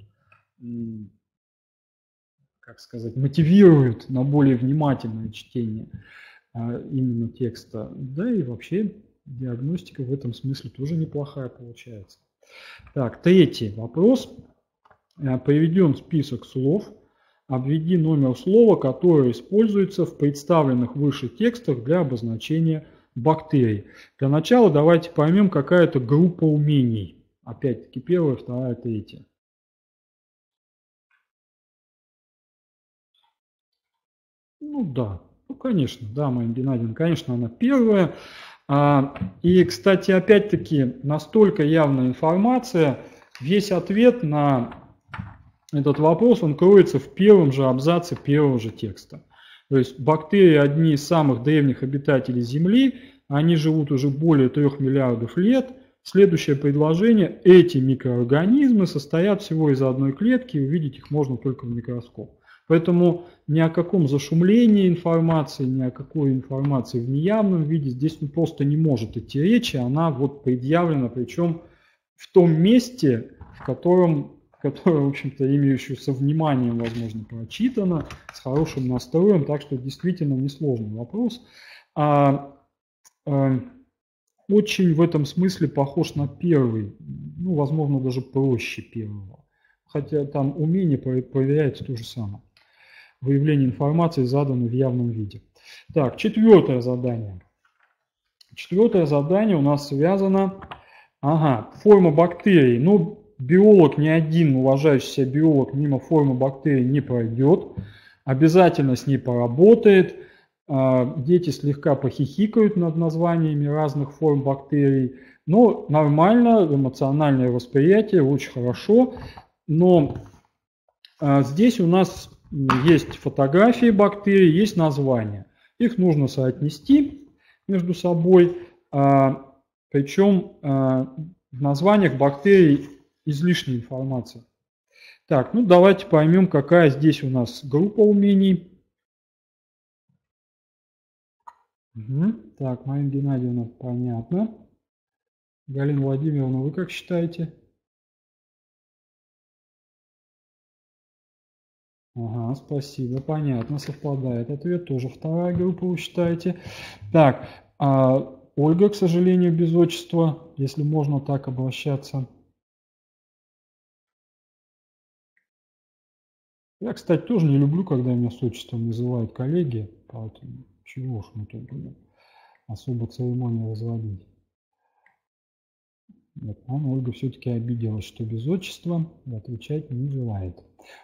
как сказать, мотивируют на более внимательное чтение именно текста. Да и вообще диагностика в этом смысле тоже неплохая получается. Так, третий вопрос. Приведен список слов, обведи номер слова, которое используется в представленных выше текстах для обозначения бактерий. Для начала давайте поймем, какая это группа умений. Опять-таки первая, вторая, третья. Ну да, ну конечно, да, Марина Геннадьевна, конечно, она первая. И, кстати, опять-таки, настолько явная информация, весь ответ на этот вопрос, он кроется в первом же абзаце первого же текста. То есть бактерии одни из самых древних обитателей Земли, они живут уже более трех миллиардов лет. Следующее предложение: эти микроорганизмы состоят всего из одной клетки, и увидеть их можно только в микроскоп. Поэтому ни о каком зашумлении информации, ни о какой информации в неявном виде здесь ну, просто не может идти речи, она вот предъявлена, причем в том месте, в котором которая, в общем-то, ими еще со вниманием, возможно, прочитана, с хорошим настроем, так что действительно несложный вопрос. А, а, очень в этом смысле похож на первый, ну, возможно, даже проще первого. Хотя там умение проверяется то же самое. Выявление информации задано в явном виде. Так, четвертое задание. Четвертое задание у нас связано... Ага, форма бактерий. Ну, биолог, ни один уважающий себя биолог мимо формы бактерий не пройдет, обязательно с ней поработает. Дети слегка похихикают над названиями разных форм бактерий, но нормально, эмоциональное восприятие, очень хорошо. Но здесь у нас есть фотографии бактерий, есть названия. Их нужно соотнести между собой, причем в названиях бактерий излишняя информация. Так, ну давайте поймем, какая здесь у нас группа умений. Угу. Так, Марина Геннадьевна, понятно. Галина Владимировна, вы как считаете? Ага, спасибо, понятно, совпадает ответ, тоже вторая группа, вы считаете. Так, а Ольга, к сожалению, без отчества, если можно так обращаться. Я, кстати, тоже не люблю, когда меня с отчеством называют коллеги, поэтому чего уж мы тут будем особо церемонию разводить. Нет, по-моему, Ольга все-таки обиделась, что без отчества и отвечать не желает.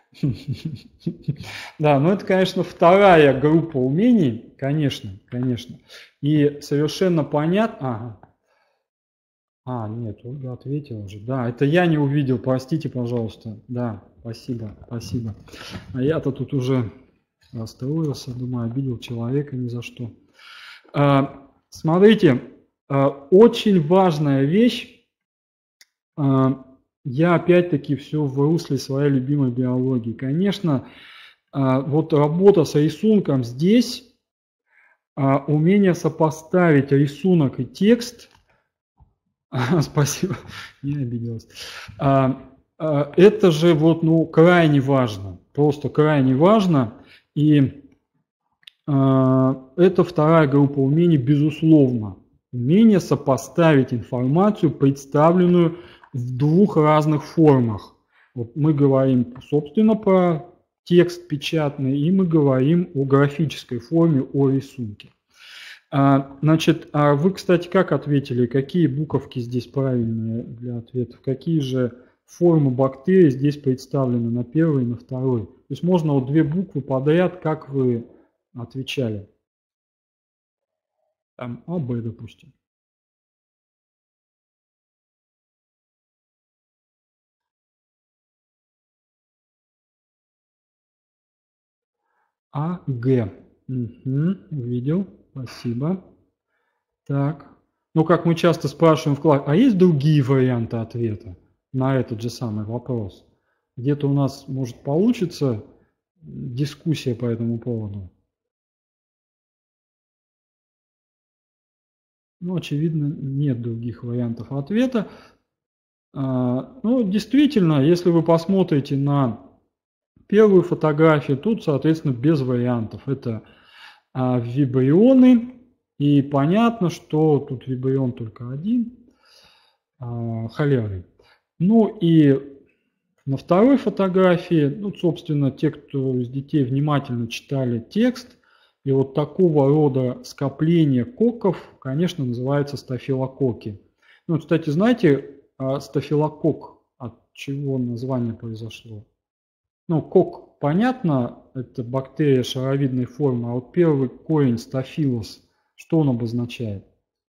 Да, ну это, конечно, вторая группа умений, конечно, конечно. И совершенно понятно... Ага. А, нет, Ольга ответила уже. Да, это я не увидел, простите, пожалуйста. Да, спасибо, спасибо. А я-то тут уже расстроился, думаю, обидел человека ни за что. А, смотрите, а, очень важная вещь. А, я опять-таки все в русле своей любимой биологии. Конечно, а, вот работа с рисунком здесь, а, умение сопоставить рисунок и текст. Спасибо, не обиделась. А, а, это же вот, ну, крайне важно, просто крайне важно. И а, это вторая группа умений, безусловно. Умение сопоставить информацию, представленную в двух разных формах. Вот мы говорим, собственно, про текст печатный, и мы говорим о графической форме, о рисунке. Значит, а вы, кстати, как ответили? Какие буковки здесь правильные для ответов? Какие же формы бактерий здесь представлены на первой и на второй? То есть можно вот две буквы подряд, как вы отвечали? Там А, Б, допустим. А, Г. Угу, увидел. Спасибо. Так. Ну, как мы часто спрашиваем в классе, а есть другие варианты ответа на этот же самый вопрос? Где-то у нас, может, получится дискуссия по этому поводу? Ну, очевидно, нет других вариантов ответа. Ну, действительно, если вы посмотрите на первую фотографию, тут, соответственно, без вариантов. Это вибрионы, и понятно, что тут вибрион только один, холерный. Ну и на второй фотографии, ну, собственно, те, кто из детей внимательно читали текст, и вот такого рода скопление кокков, конечно, называется стафилококки. Ну, кстати, знаете, стафилококк, от чего название произошло? Ну, кок, понятно, это бактерия шаровидной формы, а вот первый корень стафилос, что он обозначает?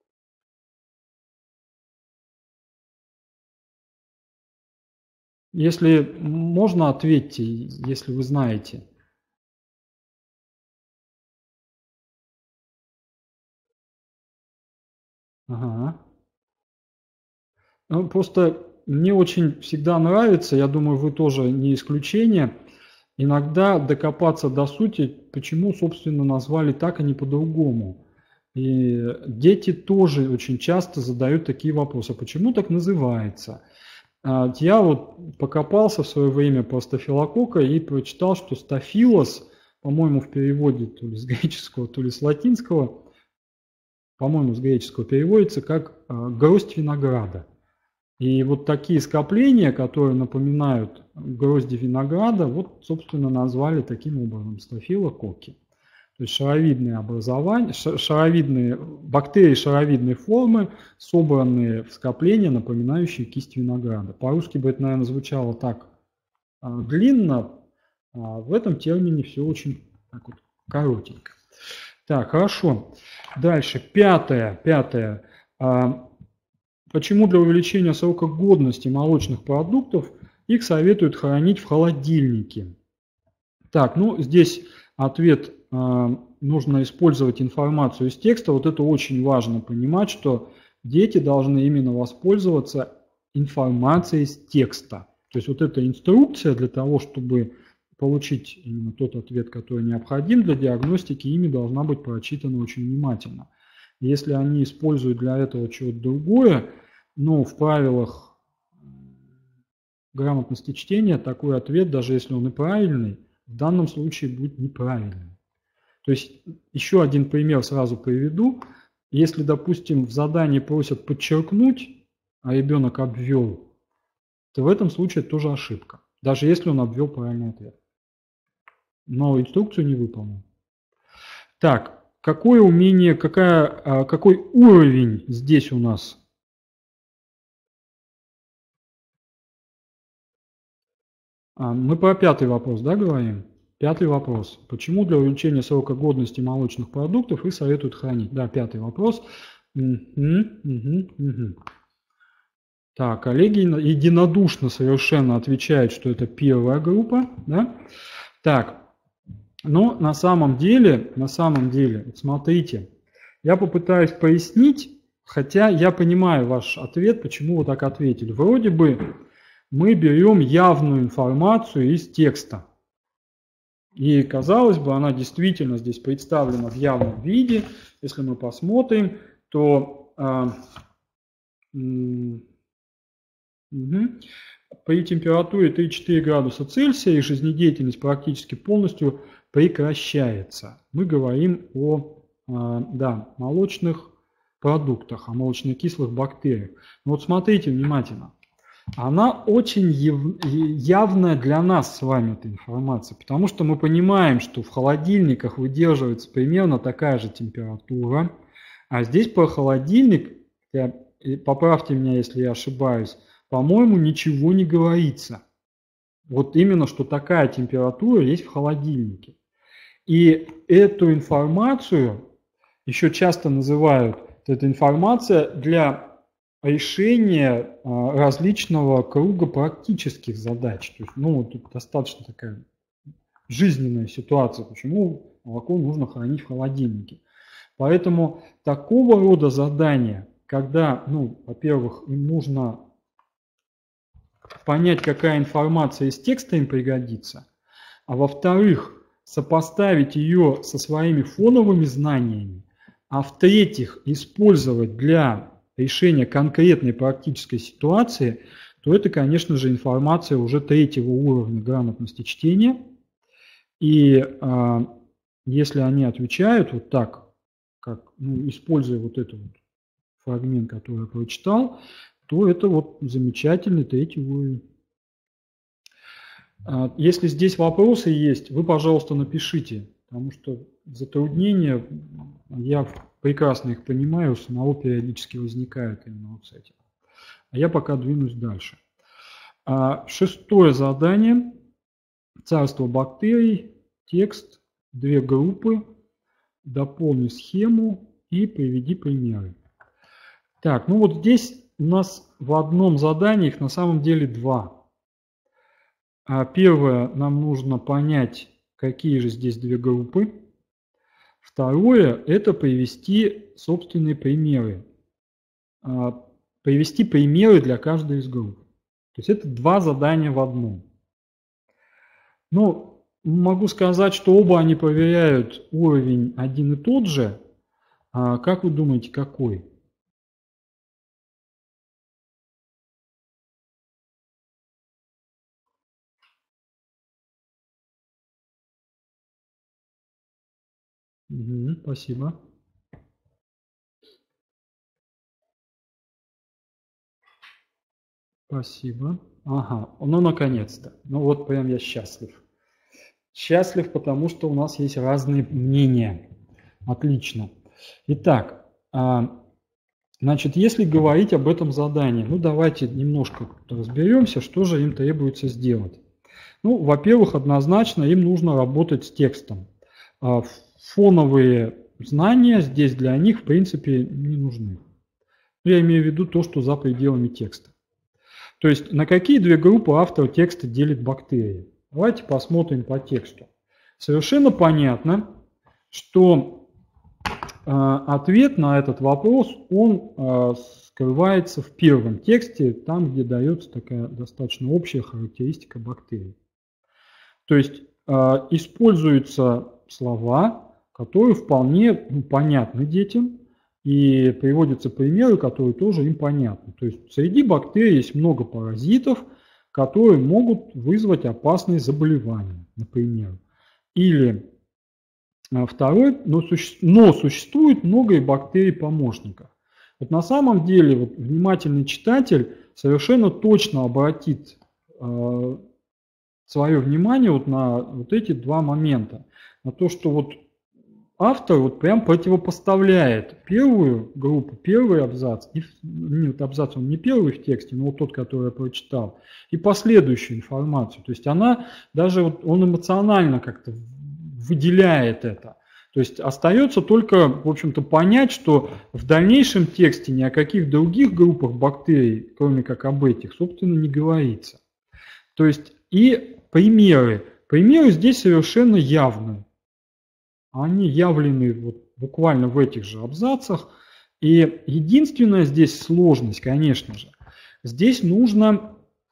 Если можно, ответьте, если вы знаете. Ага. Ну, просто мне очень всегда нравится, я думаю, вы тоже не исключение, иногда докопаться до сути, почему, собственно, назвали так, а не по-другому. И дети тоже очень часто задают такие вопросы, почему так называется? Я вот покопался в свое время по стафилококка и прочитал, что стафилос, по-моему, в переводе то ли с греческого, то ли с латинского, по-моему, с греческого переводится как гроздь винограда. И вот такие скопления, которые напоминают грозди винограда, вот, собственно, назвали таким образом стафилококки. То есть шаровидные образования, шаровидные, бактерии шаровидной формы, собранные в скопления, напоминающие кисть винограда. По-русски бы это, наверное, звучало так а, длинно, а в этом термине все очень так вот коротенько. Так, хорошо. Дальше, пятое. Пятое. А, почему для увеличения срока годности молочных продуктов их советуют хранить в холодильнике? Так, ну здесь ответ, нужно использовать информацию из текста. Вот это очень важно понимать, что дети должны именно воспользоваться информацией из текста. То есть вот эта инструкция для того, чтобы получить именно тот ответ, который необходим для диагностики, ими должна быть прочитана очень внимательно. Если они используют для этого чего-то другое, ну, в правилах грамотности чтения такой ответ, даже если он и правильный, в данном случае будет неправильным. То есть еще один пример сразу приведу. Если, допустим, в задании просят подчеркнуть, а ребенок обвел, то в этом случае это тоже ошибка, даже если он обвел правильный ответ. Но инструкцию не выполнил. Так, какое умение, какая, какой уровень здесь у нас? А, мы про пятый вопрос, да, говорим? Пятый вопрос. Почему для увеличения срока годности молочных продуктов их советуют хранить? Да, пятый вопрос. Угу, угу, угу. Так, коллеги единодушно совершенно отвечают, что это первая группа. Да? Так, но на самом деле, на самом деле, вот смотрите, я попытаюсь пояснить, хотя я понимаю ваш ответ, почему вы так ответили. Вроде бы мы берем явную информацию из текста. И, казалось бы, она действительно здесь представлена в явном виде. Если мы посмотрим, то э, угу, при температуре три-четыре градуса Цельсия их жизнедеятельность практически полностью прекращается. Мы говорим о э, да, молочных продуктах, о молочнокислых бактериях. Но вот смотрите внимательно. Она очень явная для нас с вами, эта информация, потому что мы понимаем, что в холодильниках выдерживается примерно такая же температура, а здесь про холодильник, я, поправьте меня, если я ошибаюсь, по-моему, ничего не говорится. Вот именно, что такая температура есть в холодильнике. И эту информацию еще часто называют, эта информация для решение различного круга практических задач. То есть, ну, тут достаточно такая жизненная ситуация, почему молоко нужно хранить в холодильнике. Поэтому такого рода задания, когда, ну, во-первых, им нужно понять, какая информация из текста им пригодится, а во-вторых, сопоставить ее со своими фоновыми знаниями, а в-третьих, использовать для решения конкретной практической ситуации, то это, конечно же, информация уже третьего уровня грамотности чтения. И э, если они отвечают вот так, как, ну, используя вот этот вот фрагмент, который я прочитал, то это вот замечательный третий уровень. Если здесь вопросы есть, вы, пожалуйста, напишите, потому что затруднения, я прекрасно их понимаю, у самого периодически возникают именно вот с этим. А я пока двинусь дальше. Шестое задание. Царство бактерий, текст, две группы, дополни схему и приведи примеры. Так, ну вот здесь у нас в одном задании их на самом деле два. Первое, нам нужно понять, какие же здесь две группы. Второе, это привести собственные примеры. Привести примеры для каждой из групп. То есть это два задания в одном. Ну, могу сказать, что оба они проверяют уровень один и тот же. А как вы думаете, какой? Угу, спасибо. Спасибо. Ага, ну наконец-то. Ну вот прям я счастлив. Счастлив, потому что у нас есть разные мнения. Отлично. Итак, значит, если говорить об этом задании, ну давайте немножко разберемся, что же им требуется сделать. Ну, во-первых, однозначно им нужно работать с текстом. Фоновые знания здесь для них, в принципе, не нужны. Я имею в виду то, что за пределами текста. То есть на какие две группы автор текста делит бактерии? Давайте посмотрим по тексту. Совершенно понятно, что э, ответ на этот вопрос, он э, скрывается в первом тексте, там, где дается такая достаточно общая характеристика бактерий. То есть э, используются слова, которые вполне, ну, понятны детям, и приводятся примеры, которые тоже им понятны. То есть среди бактерий есть много паразитов, которые могут вызвать опасные заболевания, например. Или второй, но, суще, но существует много и бактерий-помощников. Вот на самом деле вот, внимательный читатель совершенно точно обратит э, свое внимание вот на вот эти два момента. На то, что вот автор вот прям противопоставляет первую группу, первый абзац, и, нет, абзац он не первый в тексте, но вот тот, который я прочитал, и последующую информацию. То есть она даже, вот, он эмоционально как-то выделяет это. То есть остается только, в общем-то, понять, что в дальнейшем тексте ни о каких других группах бактерий, кроме как об этих, собственно, не говорится. То есть и примеры. Примеры здесь совершенно явны. Они явлены вот буквально в этих же абзацах. И единственная здесь сложность, конечно же, здесь нужно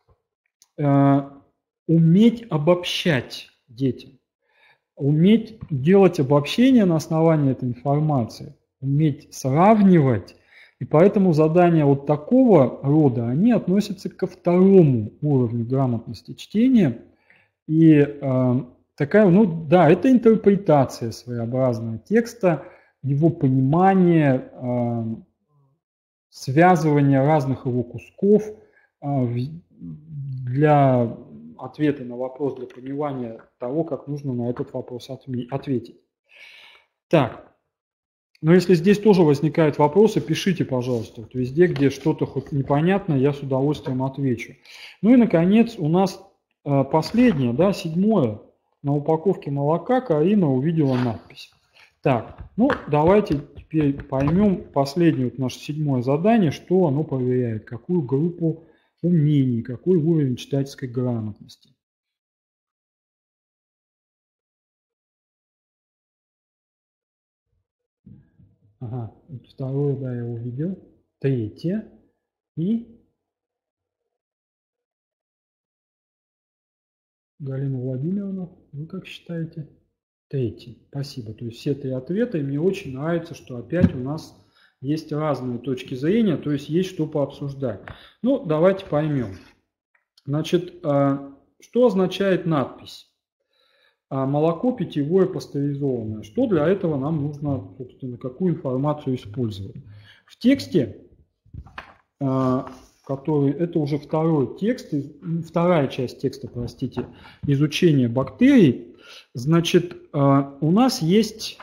э, уметь обобщать детям. Уметь делать обобщение на основании этой информации, уметь сравнивать. И поэтому задания вот такого рода, они относятся ко второму уровню грамотности чтения. И э, такая, ну да, это интерпретация своеобразного текста, его понимание, э, связывание разных его кусков э, для ответы на вопрос, для понимания того, как нужно на этот вопрос ответить. Так, но если здесь тоже возникают вопросы, пишите, пожалуйста. Вот везде, где что-то хоть непонятно, я с удовольствием отвечу. Ну и, наконец, у нас последнее, да, седьмое. На упаковке молока Карина увидела надпись. Так, ну давайте теперь поймем последнее вот наше седьмое задание, что оно проверяет, какую группу умений, какой уровень читательской грамотности. Ага, второе, да, я увидел. Третье. И Галина Владимировна, вы как считаете? Третий. Спасибо. То есть все три ответа. И мне очень нравится, что опять у нас есть разные точки зрения, то есть есть что пообсуждать. Ну, давайте поймем. Значит, что означает надпись? Молоко питьевое пастеризованное. Что для этого нам нужно, собственно, какую информацию использовать? В тексте, который, это уже второй текст, вторая часть текста, простите, изучение бактерий, значит, у нас есть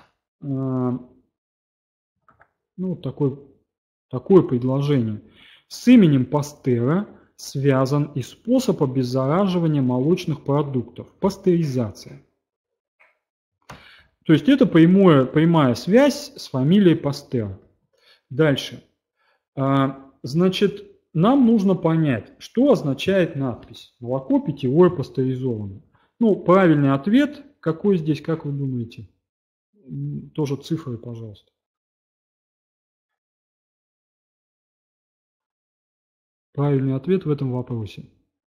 ну, такое, такое предложение. С именем Пастера связан и способ обеззараживания молочных продуктов, пастеризация. То есть это прямое, прямая связь с фамилией Пастер. Дальше. Значит, нам нужно понять, что означает надпись «Молоко питьевое пастеризованное». Ну, правильный ответ, какой здесь, как вы думаете? Тоже цифры, пожалуйста. Правильный ответ в этом вопросе.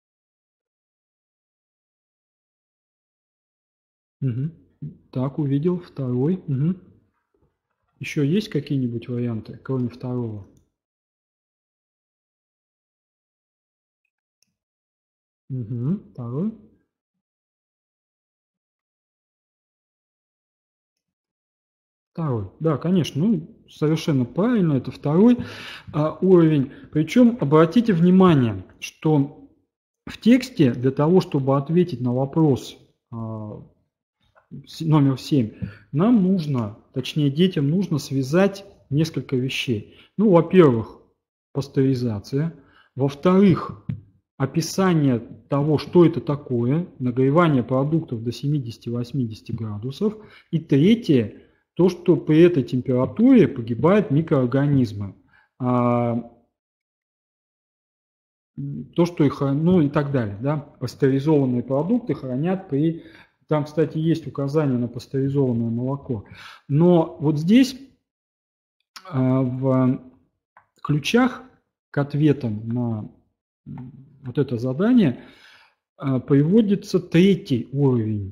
Угу. Так, увидел. Второй. Угу. Еще есть какие-нибудь варианты, кроме второго? Угу. Второй. Второй. Да, конечно, ну, совершенно правильно, это второй а, уровень. Причем обратите внимание, что в тексте для того, чтобы ответить на вопрос а, номер семь, нам нужно, точнее детям нужно связать несколько вещей. Ну, во-первых, пастеризация. Во-вторых, описание того, что это такое, нагревание продуктов до семидесяти-восьмидесяти градусов. И третье, то, что при этой температуре погибают микроорганизмы. То, что их, ну и так далее. Да? Пастеризованные продукты хранят при... Там, кстати, есть указание на пастеризованное молоко. Но вот здесь в ключах к ответам на вот это задание приводится третий уровень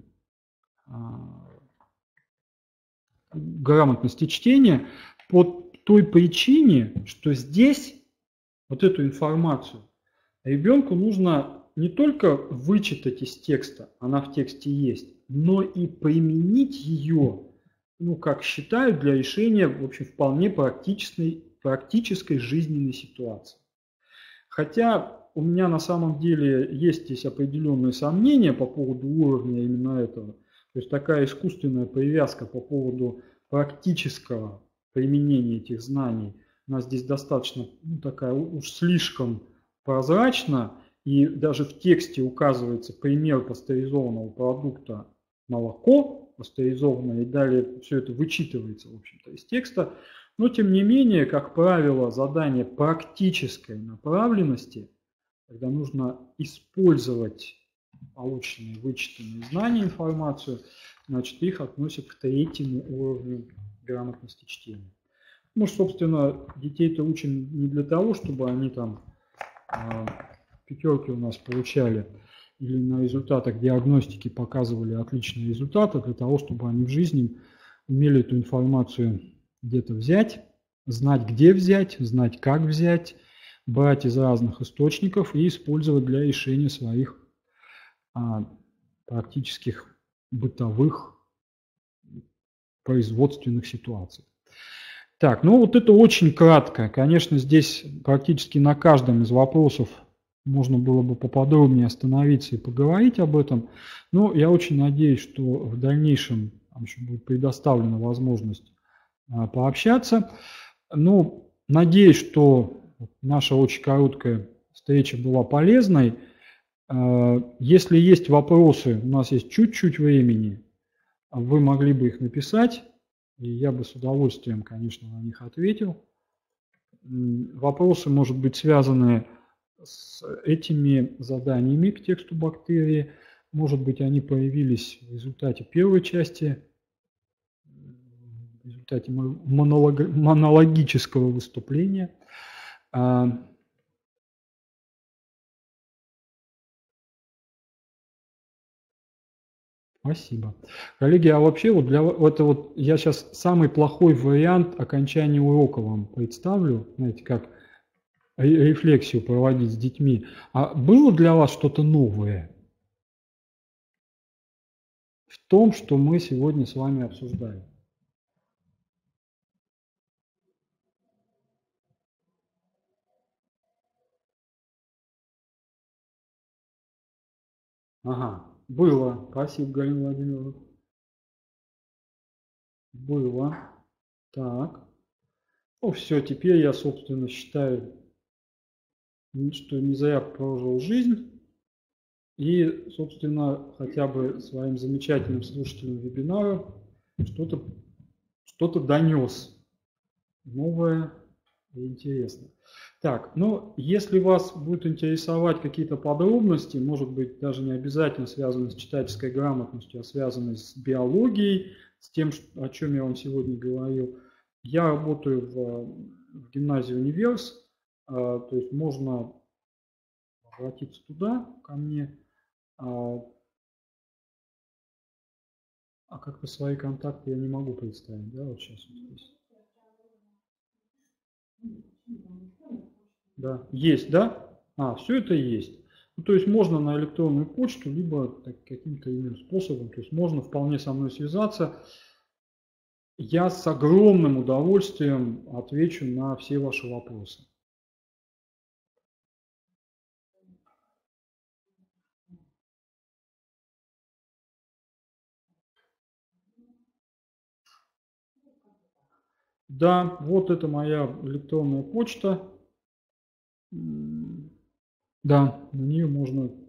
грамотности чтения по той причине, что здесь вот эту информацию ребенку нужно не только вычитать из текста, она в тексте есть, но и применить ее, ну, как считают, для решения, в общем, вполне практической, практической жизненной ситуации. Хотя у меня на самом деле есть здесь определенные сомнения по поводу уровня именно этого. То есть такая искусственная привязка по поводу практического применения этих знаний у нас здесь достаточно, ну, такая уж слишком прозрачна. И даже в тексте указывается пример пастеризованного продукта молоко, пастеризованное, и далее все это вычитывается, в общем-то, из текста. Но, тем не менее, как правило, задание практической направленности, когда нужно использовать полученные, вычитанные знания, информацию, значит, их относят к третьему уровню грамотности чтения. Ну, собственно, детей-то учим не для того, чтобы они там э, пятерки у нас получали или на результатах диагностики показывали отличные результаты, для того, чтобы они в жизни умели эту информацию где-то взять, знать, где взять, знать, как взять, брать из разных источников и использовать для решения своих а, практических бытовых производственных ситуаций. Так, ну вот это очень кратко. Конечно, здесь практически на каждом из вопросов можно было бы поподробнее остановиться и поговорить об этом. Но я очень надеюсь, что в дальнейшем еще будет предоставлена возможность а, пообщаться. Ну, надеюсь, что наша очень короткая встреча была полезной. Если есть вопросы, у нас есть чуть-чуть времени, вы могли бы их написать, и я бы с удовольствием, конечно, на них ответил. Вопросы, может быть, связаны с этими заданиями к тексту бактерии. Может быть, они появились в результате первой части, в результате монолог, монологического выступления. Спасибо. Коллеги, а вообще вот для это вот я сейчас самый плохой вариант окончания урока вам представлю, знаете, как рефлексию проводить с детьми. А было для вас что-то новое в том, что мы сегодня с вами обсуждаем? Ага, было. Спасибо, Галина Владимировна. Было. Так. Ну все, теперь я, собственно, считаю, что не зря прожил жизнь. И, собственно, хотя бы своим замечательным слушателям вебинара что-то что-то донес новое и интересное. Так, ну, если вас будут интересовать какие-то подробности, может быть, даже не обязательно связанные с читательской грамотностью, а связанные с биологией, с тем, о чем я вам сегодня говорил, я работаю в, в гимназии «Универс», то есть можно обратиться туда, ко мне. А, а как-то свои контакты я не могу представить, да, вот сейчас вот здесь. Да, есть, да? А, все это есть. Ну, то есть можно на электронную почту, либо каким-то иным способом, то есть можно вполне со мной связаться. Я с огромным удовольствием отвечу на все ваши вопросы. Да, вот это моя электронная почта. Да, на нее можно